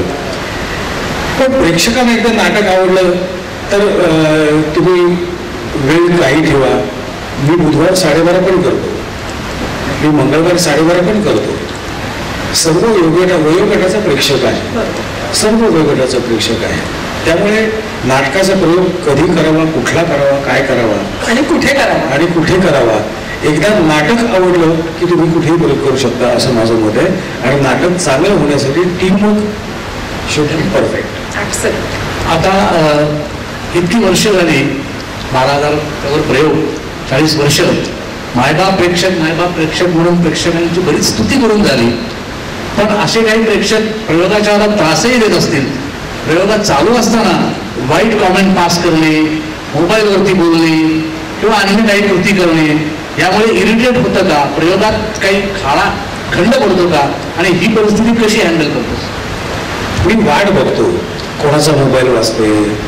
पण प्रेक्षकांना एकदा नाटक आवडलं तर तुम्ही वेळ काही ठेवा. मी बुधवार साडेबारा पण करतो, मी मंगळवार साडेबारा पण करतो. सर्व वयोगटा वयोगटाचा प्रेक्षक आहे, सर्व वयोगटाचा प्रेक्षक आहे. त्यामुळे नाटकाचा प्रयोग कधी करावा, कुठला करावा, काय करावा
आणि कुठे करावा
आणि कुठे करावा, एकदा नाटक आवडलं की तुम्ही कुठेही प्रयोग करू शकता असं माझं मत आहे. आणि नाटक चांगलं होण्यासाठी टीमवर्क शुड बी परफेक्ट.
आता इतकी वर्ष झाली, बारा हजार त्यावर प्रयोग, चाळीस वर्ष मायबाप प्रेक्षक मायबाप प्रेक्षक म्हणून प्रेक्षकांची बरीच स्तुती करून झाली. पण असे काही प्रेक्षक प्रयोगाच्या वेळेला त्रासही देत असतील. प्रयोगात चालू असताना वाईट कॉमेंट पास करणे, मोबाईलवरती बोलणे किंवा आणखी काही कृती करणे, यामुळे इरिटेट होतं का? प्रयोगात काही खाडा खंड पडतो का? आणि ही परिस्थिती कशी हँडल करतोस?
मी वाट बघतो, कोणाचा मोबाईल वाजते,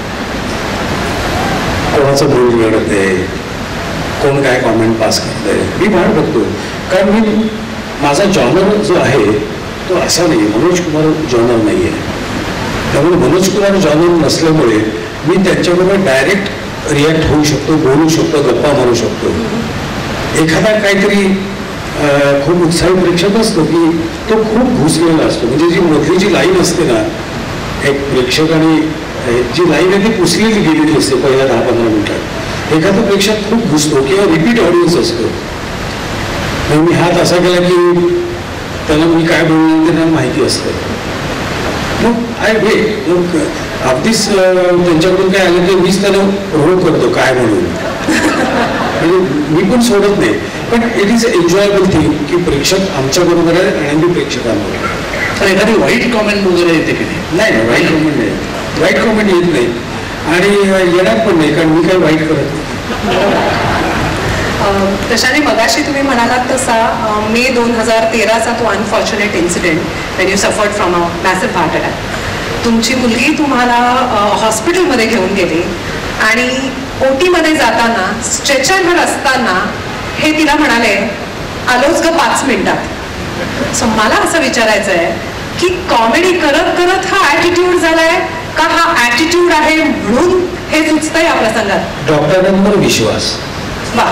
कोणाचं बोल रडते, कोण काय कॉमेंट पास करतंय, मी वाट बघतो. कारण मी माझा जॉनर जो आहे तो असा नाही, मनोज कुमार जॉनर नाही आहे. त्यामुळे मनोज कुमार जॉनर नसल्यामुळे मी त्यांच्याबरोबर डायरेक्ट रिॲक्ट होऊ शकतो, बोलू शकतो, गप्पा मारू शकतो. एखादा काहीतरी खूप उत्साही प्रेक्षक असतो की तो खूप घुसलेला असतो. म्हणजे जी मधली जी लाईन असते ना, एक प्रेक्षक आणि जी लाईन आहे ती पुसलेली गेलेली असते पहिल्या दहा पंधरा मिनिटात. एखादा प्रेक्षक खूप घुसतो किंवा रिपीट ऑडियन्स असतो. मी हात असा केला की त्याला मी काय बोलणार त्यांना माहिती असतं. मग आय वेट, मग अगदीच त्यांच्याकडून काय आलं तर मीच त्याला रोल करतो काय म्हणून. म्हणजे मी पण सोडत नाही. पण it is a enjoyable thing की प्रेक्षक आमच्या बरोबर आहे आणि मी प्रेक्षकांबरोबर.
तर एखादी वाईट कॉमेंट वगैरे येते की
नाही? नाही, वाईट कॉमेंट नाही, वाईट कॉमेंट येत नाही आणि येणार पण नाही, कारण मी काय वाईट करत नाही.
तशाने मगाशी तुम्ही म्हणालात तसा मे दोन हजार तेराचा तो unfortunate incident when you suffered from a massive heart attack. तुमची मुलगी तुम्हाला हॉस्पिटलमध्ये घेऊन गेली आणि ओटीमध्ये जाताना स्ट्रेचरवर असताना हे तिला म्हणाले, आलोच ग पाच मिनिटात. सो मला असं विचारायचं आहे की कॉमेडी करत करत हा ॲटिट्यूड झालाय का हा ॲटिट्यूड आहे म्हणून हे सुचतं या प्रसंगात?
डॉक्टरांवर विश्वास.
वा.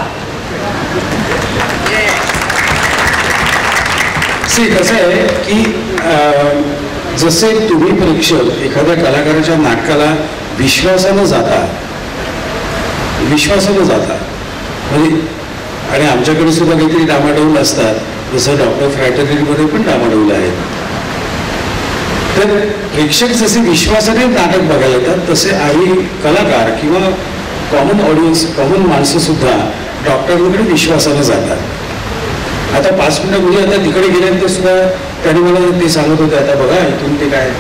सी कसं आहे की जसे तुम्ही प्रेक्षक एखाद्या कलाकाराच्या नाटकाला विश्वासानं जाता विश्वासानं जाता म्हणजे, आणि आमच्याकडे सुद्धा काहीतरी डामाडौल असतात, जसं डॉक्टर फ्रॅटर्निटीमध्ये पण डामाडौल आहेत. तर प्रेक्षक जसे विश्वासाने नाटक बघायला येतात तसे आम्ही कलाकार किंवा कॉमन ऑडियन्स, कॉमन माणसं सुद्धा डॉक्टरांकडे विश्वासानं जातात. आता पाच मिनिटं म्हणजे आता तिकडे गेल्यानंतर सुद्धा त्यांनी मला ते सांगत होते, आता बघा इथून ते काय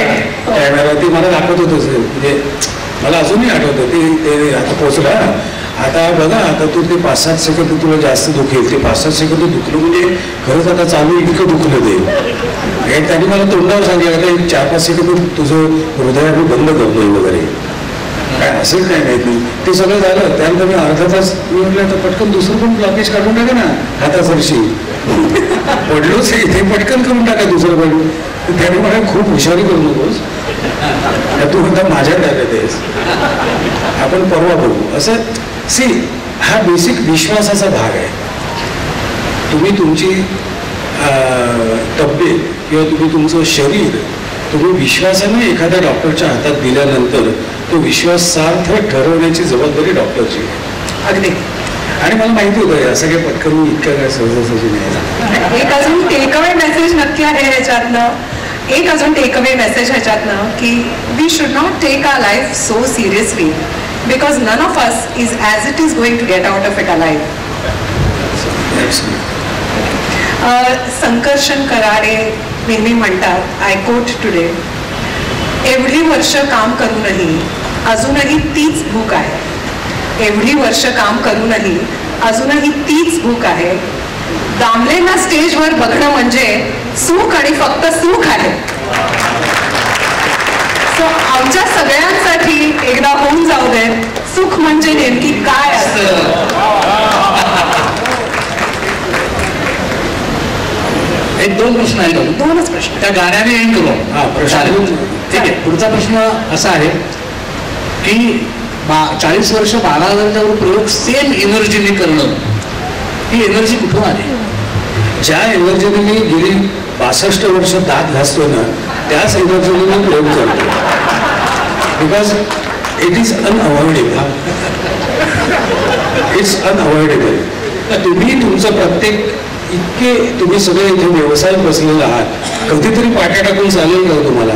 कॅमेरा ते मला दाखवत होतं. म्हणजे मला अजूनही आठवतं ते ते आता पोचला आता बघा, आता तू ते पाच सात सेकंद तुला जास्त दुखेल, ते पाच सात सेकंद दुखलं म्हणजे खरंच आता चालू इतकं दुखलं ते. आणि त्यांनी मला तोंडावर सांगितलं आता एक चार पाच सेकंद तुझं हृदय आम्ही बंद करतोय वगैरे, काय असेल काय माहित नाही. ते सगळं झालं, त्यानंतर मी अर्धा तास मी म्हटलं तर पटकन दुसरं पण ब्लॉकेज काढून टाका ना हातावरशी, पडलोच ते पटकन करून टाका दुसरं पण. त्याने मला खूप हुशारी करू नकोस, तू म्हणता माझ्या ताब्यात आहेस, आपण परवा बघू असं. सी, हा बेसिक विश्वासाचा भाग आहे. तुम्ही तुमची तब्येत किंवा तुम्ही तुमचं शरीर तुम्ही विश्वासाने एखाद्या डॉक्टरच्या हातात दिल्यानंतर तो विश्वास सार्थ ठरवण्याची जबाबदारी डॉक्टरची आहे.
अगदी.
आणि मला माहिती होतं असं काही पटकन मी इतकं काय सहजासहजी नाही.
एक अजून टेकअवे मेसेज नक्की आहे ह्याच्यातनं, एक अजून टेकअवे मेसेज ह्याच्यातनं की we should not take our life so seriously because none of us is as it is going to get out of it alive. Sankarshan Karade नेहमी म्हणतात, आय कोट टुडे, एवढी वर्ष काम करूनही अजूनही तीच भूक आहे. एवढी वर्ष काम करूनही अजूनही तीच भूक आहे. दामलेंना स्टेजवर बघणं म्हणजे सुख आणि फक्त सुख आहे. सो आमच्या सगळ्यांसाठी एकदा होऊन जाऊ दे, सुख म्हणजे नेमकी काय असतं.
एक दोन प्रश्न आहेत,
दोनच प्रश्न
त्या गाण्याने एंड करू.
हा प्रश्न
ठीक आहे. पुढचा प्रश्न असा आहे की चाळीस वर्ष बारा हजारच्या वर प्रयोग सेम एनर्जीने करणं, ही एनर्जी कुठून आली?
ज्या एनर्जीने मी गेली बासष्ट वर्ष दात घासतो ना, त्याच एनर्जीने मी प्रयोग करतो. Because it is unavoidable. It's unavoidable. तुम्ही तुमचं प्रत्येक इतके तुम्ही सगळे इथे व्यवसाय बसलेले आहात, कधीतरी पाट्या टाकून चालेल का तुम्हाला?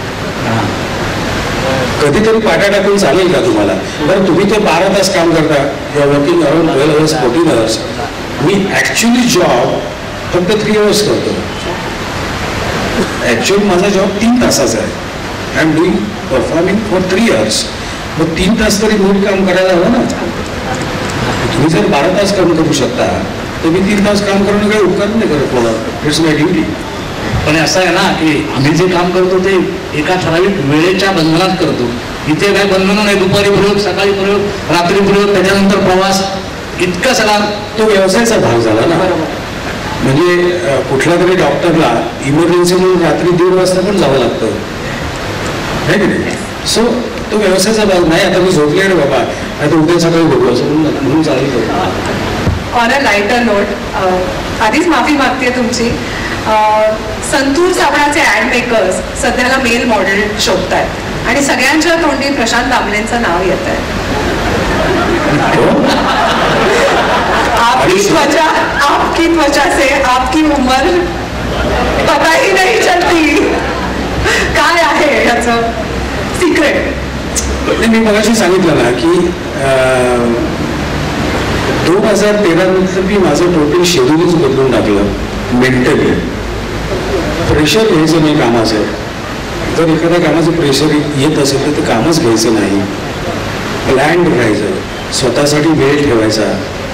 कधीतरी पाट्या टाकून चालेल का तुम्हाला? बरं, तुम्ही तर बारा तास काम करता, you are working around twelve hours fourteen hours. मी ॲक्च्युली जॉब फक्त थ्री अवर्स करतो. ॲक्च्युअली माझा जॉब तीन तासाचा आहे. I am doing performing for three hours. मग तीन तास तरी नीट काम करायला हवं ना. तुम्ही जर बारा तास काम करू शकता तर मी तीन तास काम करणं काही उपकार नाही करत मला. It's my duty.
पण असं आहे ना की आम्ही जे काम करतो ते एका ठराविक वेळेच्या बंधनात करतो. इथे काय बंधन नाही, दुपारी प्रयोग, सकाळी प्रयोग, रात्री प्रयोग, त्याच्यानंतर प्रवास, इतका सगळा
तो व्यवसायाचा भाग झाला ना. म्हणजे कुठल्या तरी डॉक्टरला इमर्जन्सी म्हणून रात्री दीड वाजता पण जावं लागतं, आहे की नाही? सो तो व्यवसायाचा भाग नाही. आता मी झोपले रे बाबा, आता उद्या सकाळी बघू असं म्हणून म्हणून चालू.
ऑन अ लाईटर नोट, आधीच माफी मागते तुमची. संतूर साबणाचे ॲड मेकर्स सध्याला मेल मॉडेल शोधतायत आणि सगळ्यांच्या तोंडी प्रशांत दामलेंचं नाव येत आहे. आपकी त्वचा आपकी त्वचा से आपकी उम्र पता ही नाही चलती. काय आहे याचं सिक्रेट?
मी मगाशी सांगितलं ना की दोन हजार तेरा नंतर मी माझं टोटल शेड्यूलच बदलून टाकलं. मेंटली प्रेशर घ्यायचं नाही कामाचं. जर एखाद्या कामाचं प्रेशर येत असेल तर ते कामच घ्यायचं नाही. प्लॅन राहायचं, स्वतःसाठी वेळ ठेवायचा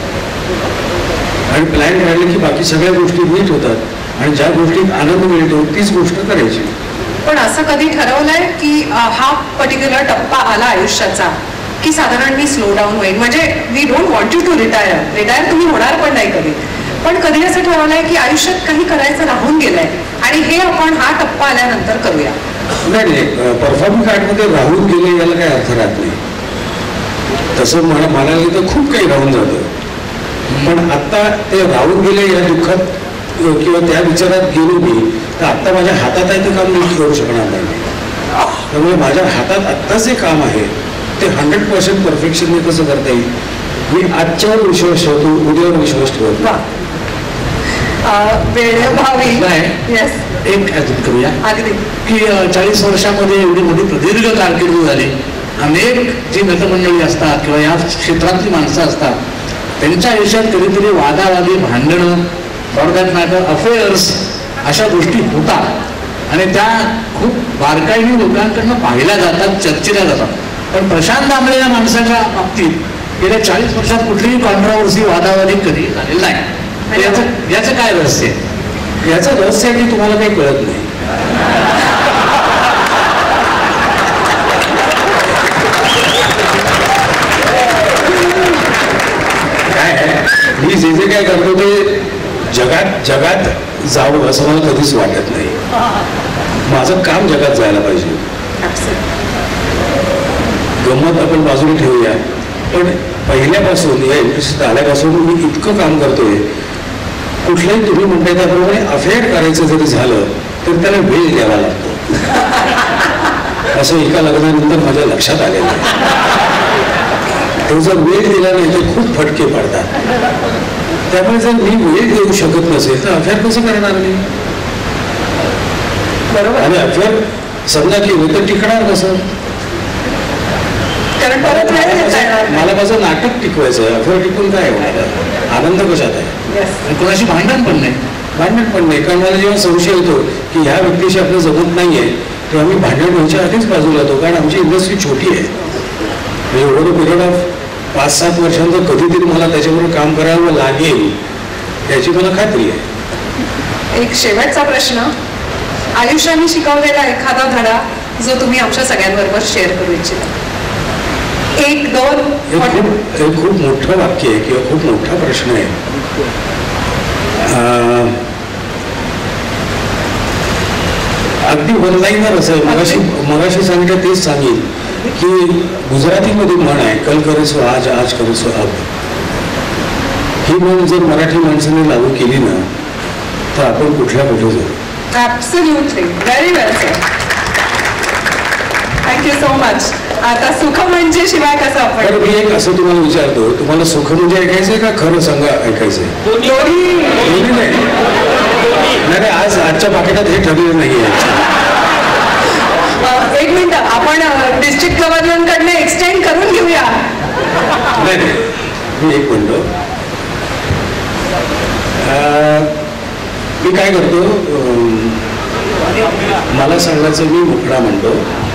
आणि प्लॅन राहिलं की बाकी सगळ्या गोष्टी नीट होतात आणि ज्या गोष्टीत आनंद मिळतो तीच गोष्ट करायची.
पण असं कधी ठरवलंय की हा पर्टिक्युलर टप्पा आला आयुष्याचा की साधारण मी स्लो डाऊन होईल? म्हणजे we don't want you to retire, retire तुम्ही होणार पण नाही कधी, पण कधी असं ठरवलंय की आयुष्यात काही करायचं राहून गेलंय आणि हे आपण हा टप्पा आल्यानंतर करूया?
नाही नाही, परफॉर्मिंग आर्टमध्ये राहून गेले याला काही अर्थ राहत नाही. तसं मला म्हणाले तर खूप काही राहून जातं. पण आत्ता ते राहून गेले या दुःखात किंवा त्या विचारात गेलो मी तर आत्ता माझ्या हातात आहे ते काम मी करू शकणार नाही. त्यामुळे माझ्या हातात आत्ता जे काम आहे ते हंड्रेड पर्सेंट परफेक्शनने कसं करता येईल मी आजच्यावर विश्वास ठेवतो, उद्यावर विश्वास ठेवतो.
वेळेभावी
एक अजून करूया
अगदी
की चाळीस वर्षामध्ये एवढी मोठी प्रदीर्घ कारकीर्द झाली. अनेक जी मित्रमंडळी असतात किंवा या क्षेत्रातली माणसं असतात त्यांच्या आयुष्यात कधीतरी वादावादी, भांडणं, फॉर दॅट मॅटर अफेअर्स अशा गोष्टी होतात आणि त्या खूप बारकाईने लोकांकडनं पाहिल्या जातात, चर्चेल्या जातात. पण प्रशांत दामले या माणसाच्या बाबतीत गेल्या चाळीस वर्षात कुठलीही कॉन्ट्रोवर्सी वादावादी कधी झालेली नाही. याचं याचं काय रहस्य आहे?
याचं रहस्य आहे की तुम्हाला काही कळत नाही. काय मी जे जे काय करतो ते जगात जगात जावं असं मला कधीच वाटत नाही. माझं काम जगात जायला पाहिजे. गंमत आपण बाजूला ठेवूया, पण पहिल्यापासून या इंडस्ट्रीत आल्यापासून मी इतकं काम करतोय. कुठलंही तुम्ही म्हणताय त्याप्रमाणे अफेअर करायचं जरी झालं तर त्याला वेळ द्यावा लागतो. असं एका लग्नानंतर माझ्या लक्षात आलेलं आहे. तो जर वेळ दिला नाही तर खूप फटके पडतात. त्यामुळे जर मी वेळ देऊ शकत नसेल तर अफेअर कसं करणार मी? बरोबर. आणि अफेअर समजा केलं तर टिकणार कसं? मला माझं नाटक टिकवायचं आहे. अफेअर टिकून काय होणार? आनंद कशात आहे?
कोणाशी भांडण पण नाही.
भांडण पण नाही. कारण मला जेव्हा संशय येतो की ह्या व्यक्तीशी आपलं जमत नाहीये तेव्हा मी भांडण व्हायच्या आधीच बाजूला येतो. कारण आमची इंडस्ट्री छोटी आहे. एवढं पिरियड ऑफ पाच सात वर्षांचं कधीतरी मला त्याच्याबरोबर काम करावं लागेल याची मला खात्री आहे.
एक शेवटचा प्रश्न, आयुष्याने शिकवलेला एखादा धडा जो तुम्ही आमच्या सगळ्यांबरोबर शेअर करू इच्छिता? एक दोन.
खूप खूप मोठं वाक्य आहे किंवा खूप मोठा प्रश्न आहे. अगदी वनलाईनर असं मगाशी मगाशी सांगितलं तेच सांगेल की गुजरातीमध्ये म्हण आहे, कल करे सो आज, आज करे सो अब. ही म्हण जर मराठी माणसाने लागू केली ना तर आपण कुठल्या कुठे जाऊ.
Absolutely. Very well sir. Thank you so much. आता सुख म्हणजे शिवाय कसं आपण?
तर मी एक असं तुम्हाला विचारतो, तुम्हाला सुख म्हणजे ऐकायचंय का खरं सांगा ऐकायचंय? दोन्ही नाही. नाही आज आजच्या पाकिटात हे ठरलेलं नाहीये.
एक मिनिट, आपण डिस्ट्रिक्ट गव्हर्नरकडनं एक्सटेंड करून घेऊया.
नाही नाही मी एक म्हणतो, मी काय करतो, मला सांगायचं मी मुकडा म्हणतो.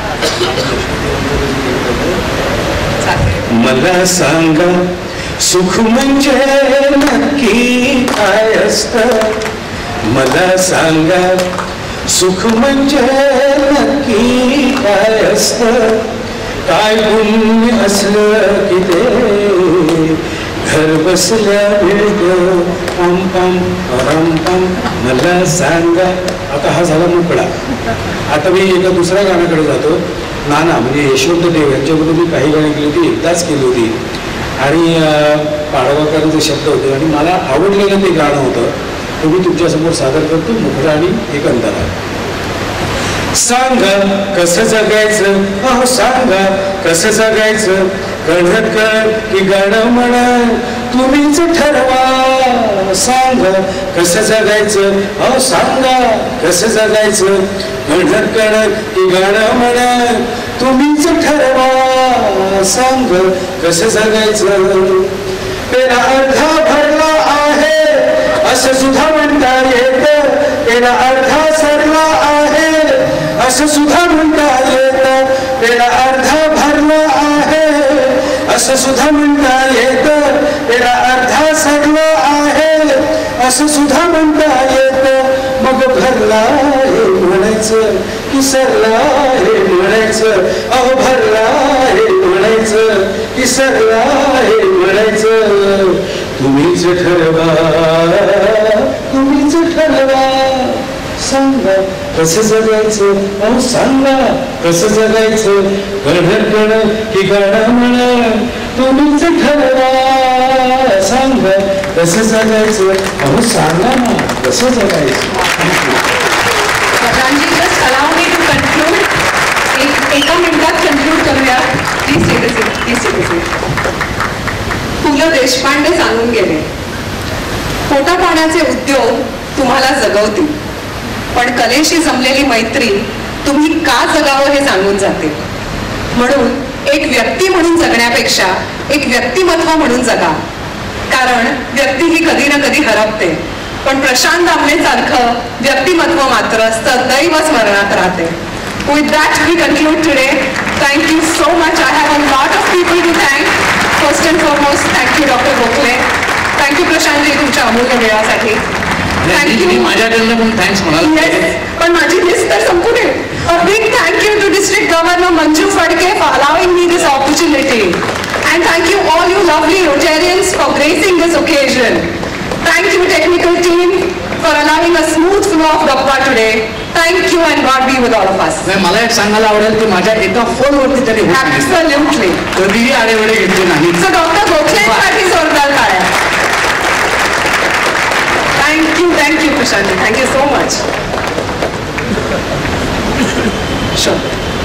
मला सांगा सुख म्हणजे नक्की काय असतं? मला सांगा सुख म्हणजे नक्की काय असतं? काय पुण्य असलं की ते घर बसल्या मिळतं पम पम परम पम. मला सांगा. आता हा झाला मुकडा. आता मी एका दुसऱ्या गाण्याकडे जातो. नाना म्हणजे यशवंत देव यांच्याबद्दल मी काही गाणी केली होती, एकदाच केली होती आणि पाडवाकरांचे शब्द होते आणि मला आवडलेलं ते गाणं होतं. तो मी तुमच्यासमोर सादर करतो, मुकडा आणि एक अंतरा. सांगा कसं जगायचं, अहो सांगा कसं जगायचं, कळत कळ की गाणं म्हणा तुम्हीच ठरवा. सांगा कसं जगायचं, अहो सांगा कसं जगायचं, कळत कळ की गाणं म्हणा तुम्हीच ठरवा. सांग कसं जगायचं. पेला अर्धा भरला आहे असं सुद्धा म्हणता येतं, पेला अर्धा सरला आहे असं सुद्धा म्हणता येतं, पेला अर्धा भरला आहे असं सुद्धा म्हणता येतं, पेला अर्धा सरला आहे असं सुद्धा म्हणता येतं. मग भरला हे म्हणायचं की सरला हे म्हणायचं, अहो भरला हे म्हणायचं की सरला हे म्हणायचं. तुम्हीच ठरवा, तुम्हीच ठरवा. सांगा कसं जगायचं, अहो सांगा कसं जगायचं, गणर गण की गाणं म्हणा तुम्हीच ठरवा. सांगा कसं जगायचं, अहो सांगा ना कसं जगायचं.
एका मिनिटात कन्क्लूड करूया. Please take a seat, please take a seat. Pu La Deshpande सांगून गेले, पोटा पाण्याचे उद्योग तुम्हाला जगवतील पण कलेशी जमलेली मैत्री तुम्ही का जगावं हे सांगून जाते. म्हणून एक व्यक्ती म्हणून जगण्यापेक्षा एक व्यक्तिमत्व म्हणून जगा. कारण व्यक्ती ही कधी ना कधी हरपते, पण प्रशांत दामले सारखं व्यक्तिमत्व मात्र सदैव स्मरणात राहते. With that, we conclude today. Thank you so much. I have a lot of people to thank. First and foremost, अमूल्य वेळासाठी.
थँक्यू. माझ्याकडनं पण थँक्स म्हणाल.
पण माझी लिस्ट तर संपू दे. A big thank you to District Governor Manju Fadke for allowing me this opportunity. And thank you all you lovely Rotarians for gracing this occasion. Thank you technical team for allowing a smooth flow of Gappa today. Thank you and God be with all of us.
मला एक सांगायला आवडेल की माझ्या एका फोनवरती तरी
Absolutely.
कधीही आडेवेळे घेतले नाही.
So डॉक्टर गोखलेंसाठी जोरदार टाळ्या. Thank you, thank you Prashanti. Thank you so much. Sure.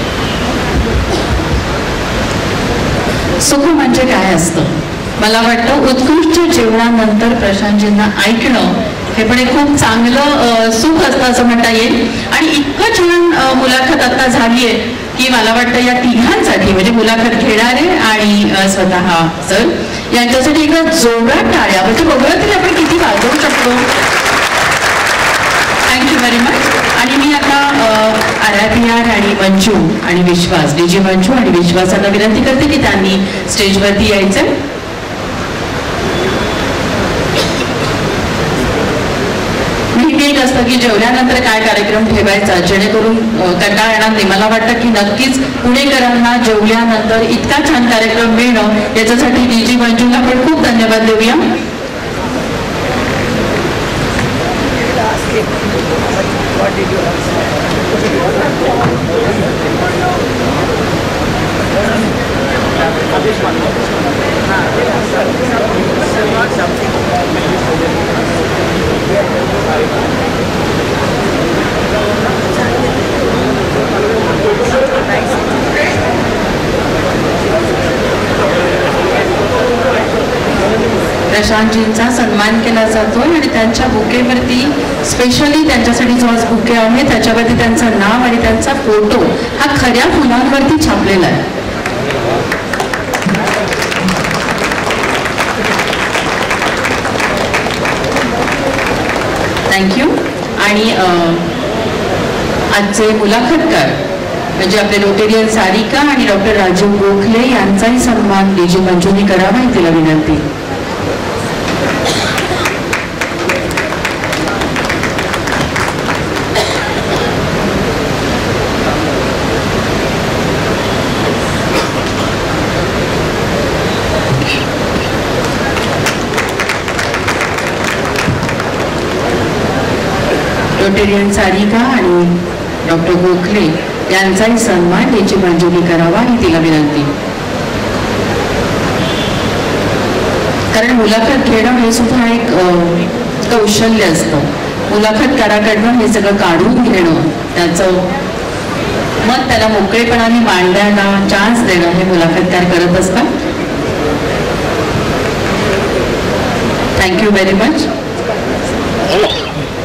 सुख म्हणजे काय असतं? मला वाटतं उत्कृष्ट जेवणानंतर प्रशांतजींना ऐकणं हे पण एक खूप चांगलं सुख असतं असं म्हणता येईल. आणि इतकं छान मुलाखत आता झाली आहे की मला वाटतं या तिघांसाठी म्हणजे मुलाखत घेणारे आणि स्वतः सर यांच्यासाठी एकदा जोरात टाळ्या म्हणजे बघूया तरी आपण किती वाजवू शकतो. Thank you very much. आणि मी आता आराध्यार आणि मंजू आणि विश्वास डी जी मंजू आणि विश्वासाला विनंती करते की त्यांनी स्टेजवरती यायचं. नेहमी एक असतं की जेवल्यानंतर काय कार्यक्रम ठेवायचा जेणेकरून कंटाळा येणार नाही. मला वाटतं की नक्कीच पुणेकरांना जेवल्यानंतर इतका छान कार्यक्रम मिळणं याच्यासाठी डी जी मंजूला पण खूप धन्यवाद देऊया. प्रशांतजींचा सन्मान केला जातो आणि त्यांच्या बुकेवरती स्पेशली त्यांच्यासाठी जो आज बुके आहे त्याच्यावरती त्यांचं नाव आणि त्यांचा फोटो हा खऱ्या फुलांवरती छापलेला आहे. थँक्यू. आणि आजचे मुलाखतकार म्हणजे आपले रोटेरियन सारिका आणि डॉक्टर राजीव गोखले यांचाही सन्मान डी जी मंजूनी करावा ही तिला विनंती. रोटेरियन सारिका आणि डॉक्टर गोखले यांचाही सन्मान याची मंजुरी करावा ही तिला विनंती. कारण मुलाखत घेणं हे सुद्धा एक कौशल्य असतं. मुलाखतकाराकडनं हे सगळं काढून घेणं त्याचं मग त्याला मोकळेपणाने मांडण्याला चान्स देणं हे मुलाखतकार करत असतात. Thank you very much.